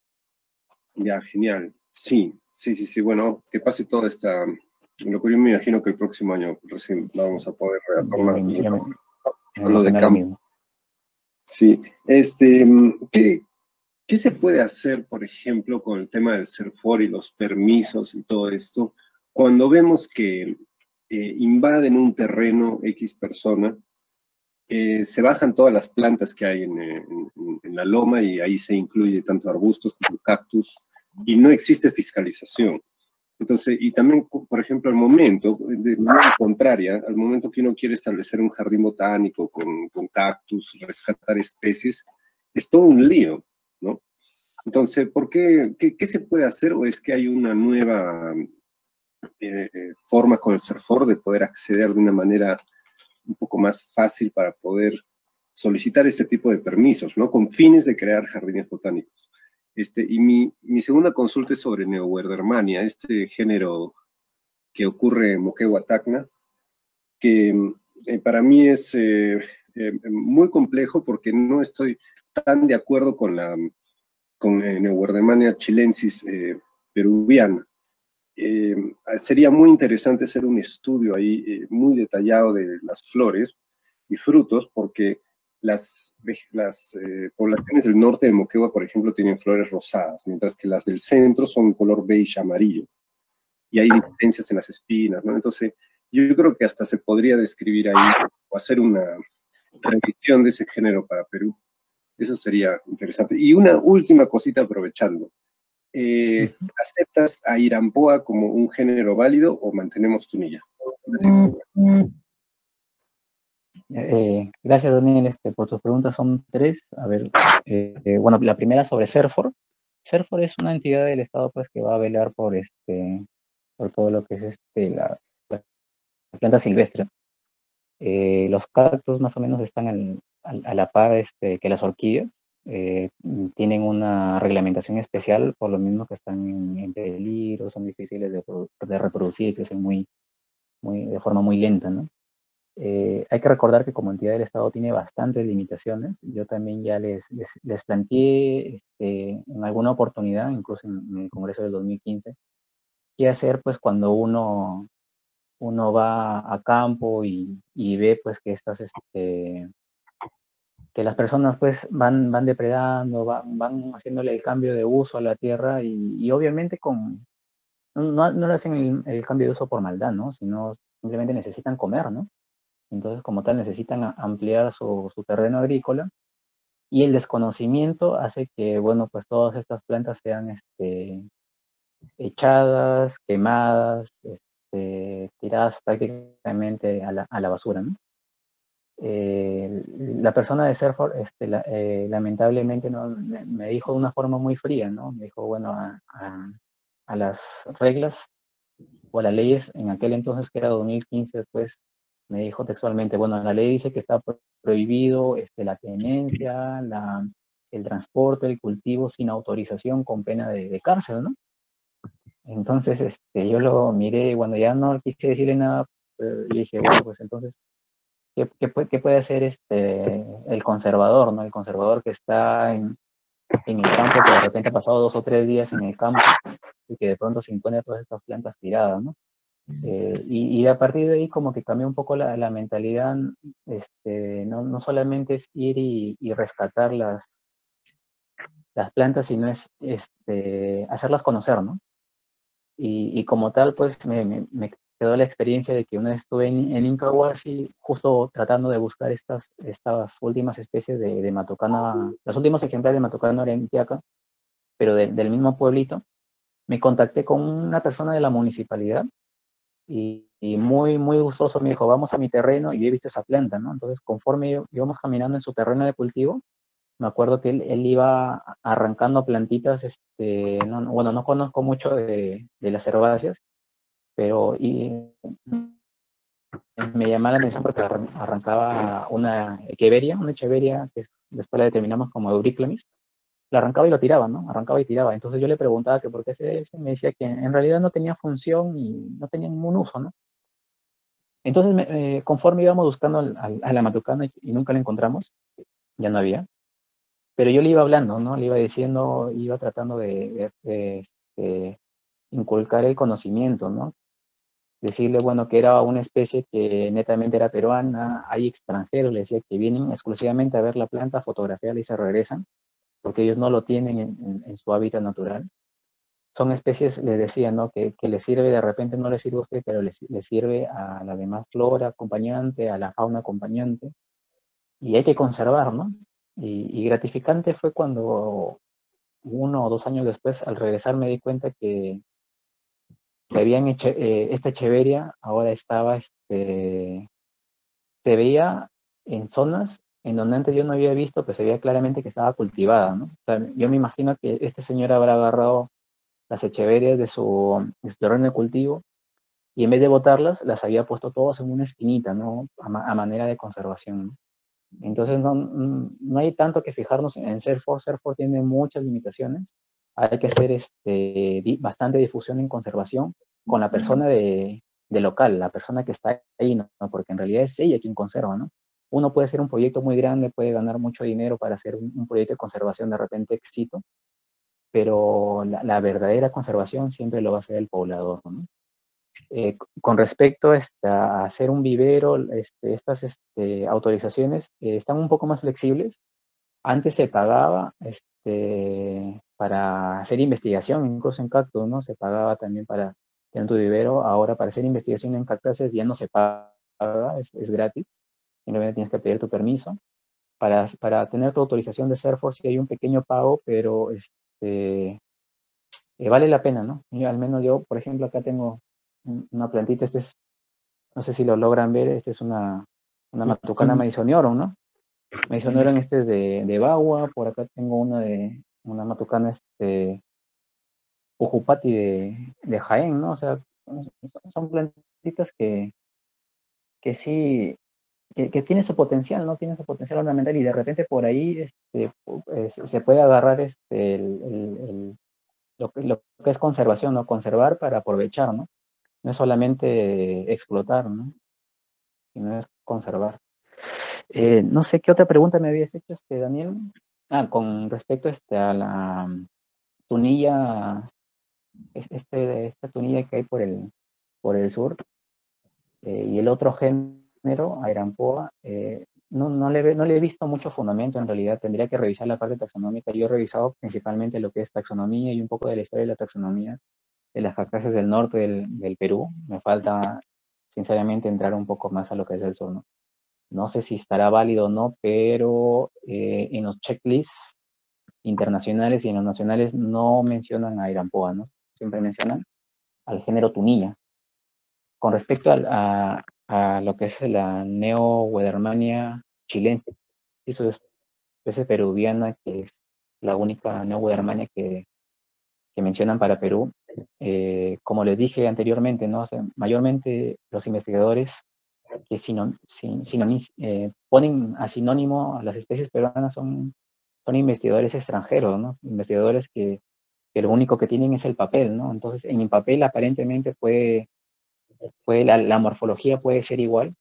Ya, genial. Sí, sí, sí, sí. Bueno, que pase toda esta... Lo que yo me imagino que el próximo año recién vamos a poder retomar lo de campo. Sí, este, ¿qué, ¿qué se puede hacer, por ejemplo, con el tema del CERFOR y los permisos y todo esto, cuando vemos que eh, invaden un terreno X persona, eh, se bajan todas las plantas que hay en, en, en la loma y ahí se incluye tanto arbustos como cactus y no existe fiscalización? Entonces, y también, por ejemplo, al momento, de manera contraria, al momento que uno quiere establecer un jardín botánico con, con cactus, rescatar especies, es todo un lío, ¿no? Entonces, ¿por qué, qué, qué se puede hacer? ¿O es que hay una nueva eh, forma con el CERFOR de poder acceder de una manera un poco más fácil para poder solicitar este tipo de permisos, ¿no? Con fines de crear jardines botánicos. Este, y mi, mi segunda consulta es sobre Neowerdermania, este género que ocurre en Moquegua Tacna, que eh, para mí es eh, eh, muy complejo porque no estoy tan de acuerdo con la con eh, Neowerdermania chilensis eh, peruviana. Eh, sería muy interesante hacer un estudio ahí eh, muy detallado de las flores y frutos, porque las, las eh, poblaciones del norte de Moquegua, por ejemplo, tienen flores rosadas, mientras que las del centro son color beige amarillo. Y hay diferencias en las espinas, ¿no? Entonces, yo creo que hasta se podría describir ahí o hacer una revisión de ese género para Perú. Eso sería interesante. Y una última cosita aprovechando. Eh, ¿Aceptas a Iramboa como un género válido o mantenemos Tunilla? Gracias. Eh, gracias, Daniel, este, por tus preguntas. Son tres. A ver, eh, eh, bueno, la primera sobre CERFOR. CERFOR es una entidad del Estado, pues, que va a velar por, este, por todo lo que es este, la, la planta silvestre. Eh, los cactus más o menos están al, al, a la par este, que las orquídeas. Eh, tienen una reglamentación especial, por lo mismo que están en, en peligro, son difíciles de, de reproducir, crecen muy, muy, de forma muy lenta, ¿no? Eh, hay que recordar que como entidad del Estado tiene bastantes limitaciones. Yo también ya les, les, les planteé este, en alguna oportunidad, incluso en, en el Congreso del dos mil quince, qué hacer pues cuando uno, uno va a campo y, y ve pues que estas, este, que las personas pues van, van depredando, van, van haciéndole el cambio de uso a la tierra y, y obviamente con, no, no le hacen el, el cambio de uso por maldad, ¿no? Sino simplemente necesitan comer, ¿no? Entonces, como tal, necesitan ampliar su, su terreno agrícola y el desconocimiento hace que, bueno, pues todas estas plantas sean este, echadas, quemadas, este, tiradas prácticamente a la, a la basura, ¿no? Eh, la persona de Serford, este, la, eh, lamentablemente, ¿no? me, me dijo de una forma muy fría, ¿no? Me dijo, bueno, a, a, a las reglas o a las leyes en aquel entonces, que era dos mil quince, pues, me dijo textualmente, bueno, la ley dice que está prohibido este, la tenencia, la, el transporte, el cultivo sin autorización con pena de, de cárcel, ¿no? Entonces, este, yo lo miré y cuando ya no quise decirle nada, eh, le dije, bueno, pues entonces, ¿qué, qué, puede, qué puede hacer este, el conservador, ¿no? El conservador que está en, en el campo, que de repente ha pasado dos o tres días en el campo y que de pronto se encuentra todas estas plantas tiradas, ¿no? Eh, y, y a partir de ahí como que cambió un poco la, la mentalidad, este, no, no solamente es ir y, y rescatar las, las plantas, sino es este, hacerlas conocer, ¿no? Y, y como tal, pues me, me, me quedó la experiencia de que una vez estuve en, en Incahuasi, justo tratando de buscar estas, estas últimas especies de, de Matucana, los últimos ejemplares de Matucana orientiaca, pero de, del mismo pueblito. Me contacté con una persona de la municipalidad y, y muy, muy gustoso me dijo, vamos a mi terreno y yo he visto esa planta, ¿no? Entonces, conforme yo, íbamos caminando en su terreno de cultivo, me acuerdo que él, él iba arrancando plantitas, este, no, no, bueno, no conozco mucho de, de las herbáceas, pero y, me llamaba la atención porque arrancaba una echeveria, una echeveria que después la determinamos como Euriclemis, la arrancaba y lo tiraba, ¿no? Arrancaba y tiraba. Entonces yo le preguntaba que por qué hacía eso, y me decía que en realidad no tenía función y no tenía ningún uso, ¿no? Entonces, me, eh, conforme íbamos buscando al, al, a la Matucana y, y nunca la encontramos, ya no había, pero yo le iba hablando, ¿no? Le iba diciendo, iba tratando de, de, de, de inculcar el conocimiento, ¿no? Decirle, bueno, que era una especie que netamente era peruana, hay extranjeros, le decía que vienen exclusivamente a ver la planta, fotografiarla y se regresan, porque ellos no lo tienen en, en, en su hábitat natural. Son especies, les decía, ¿no? Que, que les sirve, de repente no les sirve a usted, pero les, les sirve a la demás flora acompañante, a la fauna acompañante, y hay que conservar, ¿no? Y, y gratificante fue cuando uno o dos años después, al regresar, me di cuenta que, que habían hecho, eh, esta echeveria ahora estaba, este, se veía en zonas en donde antes yo no había visto, pero se veía claramente que estaba cultivada, ¿no? O sea, yo me imagino que este señor habrá agarrado las echeverias de su, de su terreno de cultivo y en vez de botarlas, las había puesto todas en una esquinita, ¿no? A, ma a manera de conservación, ¿no? Entonces no, no hay tanto que fijarnos en CERFOR. CERFOR tiene muchas limitaciones. Hay que hacer este, di bastante difusión en conservación con la persona de, de local, la persona que está ahí, ¿no? Porque en realidad es ella quien conserva, ¿no? Uno puede hacer un proyecto muy grande, puede ganar mucho dinero para hacer un, un proyecto de conservación de repente éxito, pero la, la verdadera conservación siempre lo va a hacer el poblador, ¿no? Eh, con respecto este, a hacer un vivero, este, estas este, autorizaciones eh, están un poco más flexibles. Antes se pagaba este, para hacer investigación, incluso en cactus, ¿no? Se pagaba también para tener tu vivero. Ahora para hacer investigación en cactáceas ya no se paga, es, es gratis. Simplemente tienes que pedir tu permiso. para, para tener tu autorización de Serfor sí hay un pequeño pago, pero este, eh, vale la pena, ¿no? Yo, al menos yo, por ejemplo, acá tengo una plantita, este es, no sé si lo logran ver, este es una, una Matucana Madisoniorum, ¿no? Madisoniorum este es de, de Bagua, por acá tengo una de, una Matucana este, Ujupati de, de Jaén, ¿no? O sea, son, son plantitas que, que sí, que, que tienen su potencial, ¿no? Tienen su potencial ornamental y de repente por ahí este, pues, se puede agarrar este, el, el, el, lo, que, lo que es conservación, ¿no? Conservar para aprovechar, ¿no? No es solamente explotar, ¿no? Sino es conservar. Eh, no sé qué otra pregunta me habías hecho, este, Daniel. Ah, con respecto este, a la tunilla, este, esta tunilla que hay por el, por el sur, eh, y el otro género, Airampoa, eh, no, no, le, no le he visto mucho fundamento en realidad, tendría que revisar la parte taxonómica. Yo he revisado principalmente lo que es taxonomía y un poco de la historia de la taxonomía de las cactáceas del norte del, del Perú. Me falta, sinceramente, entrar un poco más a lo que es el sur, ¿no? No sé si estará válido o no, pero eh, en los checklists internacionales y en los nacionales no mencionan a Airampoa, ¿no? Siempre mencionan al género Tunilla. Con respecto a, a, a lo que es la Neo-Wedermania chilense, su especie peruviana, que es la única Neo-Wedermania que, que mencionan para Perú, eh, como les dije anteriormente, ¿no? O sea, mayormente los investigadores que sinon, sin, sinon, eh, ponen a sinónimo a las especies peruanas son, son investigadores extranjeros, ¿no? Investigadores que, que lo único que tienen es el papel, ¿no? Entonces, en el papel aparentemente puede, puede la, la morfología puede ser igual,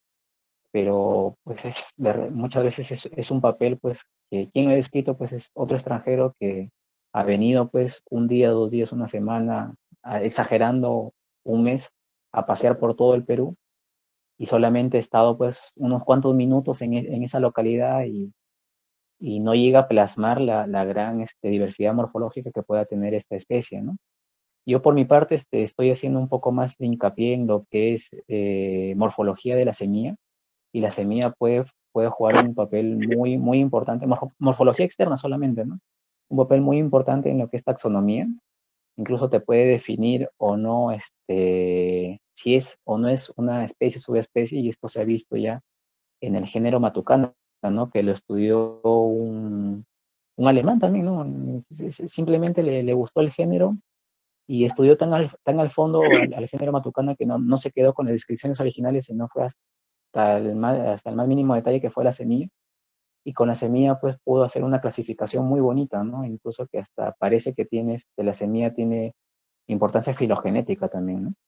pero pues es, muchas veces es, es un papel, pues, que quien lo ha escrito, pues, es otro extranjero que ha venido, pues, un día, dos días, una semana, a, exagerando un mes, a pasear por todo el Perú, y solamente he estado pues unos cuantos minutos en, en esa localidad y, y, no llega a plasmar la, la gran este, diversidad morfológica que pueda tener esta especie, ¿no? Yo por mi parte este, estoy haciendo un poco más de hincapié en lo que es eh, morfología de la semilla, y la semilla puede, puede jugar un papel muy, muy importante, morfo, morfología externa solamente, ¿no? Un papel muy importante en lo que es taxonomía. Incluso te puede definir o no este, si es o no es una especie, subespecie, y esto se ha visto ya en el género Matucana, ¿no? Que lo estudió un, un alemán también, ¿no? Simplemente le, le gustó el género y estudió tan al, tan al fondo al, al género Matucana que no, no se quedó con las descripciones originales, sino fue hasta el, más, hasta el más mínimo detalle, que fue la semilla. Y con la semilla pues pudo hacer una clasificación muy bonita, ¿no? Incluso que hasta parece que tiene, este, la semilla tiene importancia filogenética también, ¿no?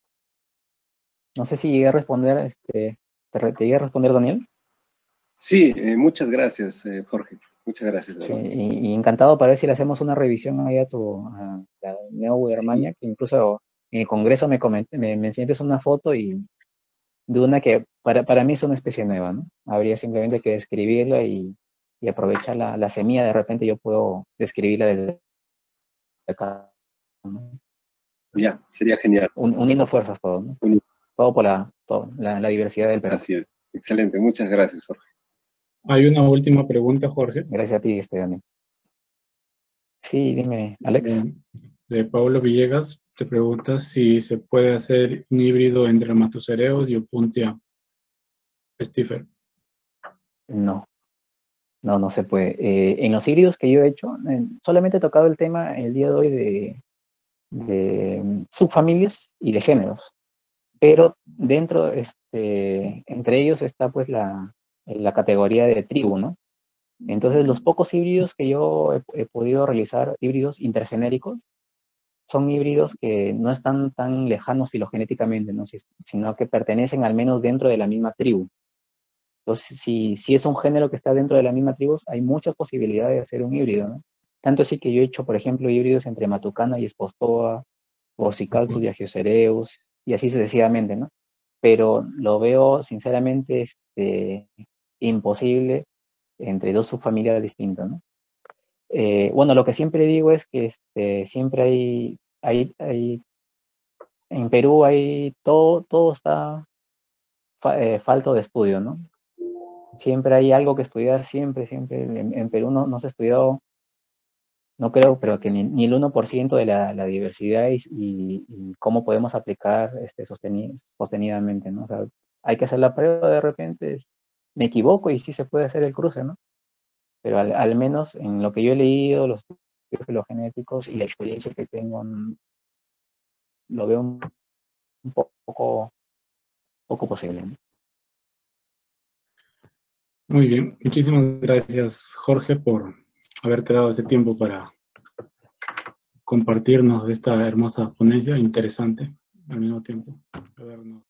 No sé si llegué a responder, este, ¿te, te llegué a responder, Daniel? Sí, eh, muchas gracias, eh, Jorge. Muchas gracias. Sí, y, y encantado para ver si le hacemos una revisión ahí a tu a la Neo-Wedermania, sí. Que incluso en el Congreso me, comenté, me, me enseñaste una foto y de una que para, para mí es una especie nueva, ¿no? Habría simplemente que describirla y, y aprovechar la, la semilla, de repente yo puedo describirla desde acá, ¿no? Ya, sería genial. Un, uniendo fuerzas todo, ¿no? Un, todo por la, todo, la, la diversidad del Perú. Así es. Excelente. Muchas gracias, Jorge. Hay una última pregunta, Jorge. Gracias a ti, este, Daniel. Sí, dime, Alex. De, de Pablo Villegas, te pregunta si se puede hacer un híbrido entre Matucereus y Opuntia pestífera. No, no, no se puede. Eh, en los híbridos que yo he hecho, eh, solamente he tocado el tema el día de hoy de, de subfamilias y de géneros. Pero dentro, este, entre ellos está pues la, la categoría de tribu, ¿no? Entonces los pocos híbridos que yo he, he podido realizar, híbridos intergenéricos, son híbridos que no están tan lejanos filogenéticamente, ¿no? Sino que pertenecen al menos dentro de la misma tribu. Entonces, si, si es un género que está dentro de la misma tribu, hay muchas posibilidades de hacer un híbrido, ¿no? Tanto así que yo he hecho, por ejemplo, híbridos entre Matucana y Espostoa, Borsicalcus y Agiocereus, y así sucesivamente, ¿no? Pero lo veo, sinceramente, este, imposible entre dos subfamilias distintas, ¿no? Eh, bueno, lo que siempre digo es que este, siempre hay, hay, hay, en Perú hay todo, todo está fa, eh, falto de estudio, ¿no? siempre hay algo que estudiar, siempre, siempre. En, en Perú no, no se ha estudiado, no creo, pero que ni, ni el uno por ciento de la, la diversidad y, y, y cómo podemos aplicar este, sosteni sostenidamente, ¿no? O sea, hay que hacer la prueba de repente, me equivoco y sí se puede hacer el cruce, ¿no? Pero al, al menos en lo que yo he leído, los estudios filogenéticos y la experiencia que tengo, lo veo un, un poco, poco posible, ¿no? Muy bien, muchísimas gracias, Jorge, por haberte dado ese tiempo para compartirnos esta hermosa ponencia, interesante al mismo tiempo.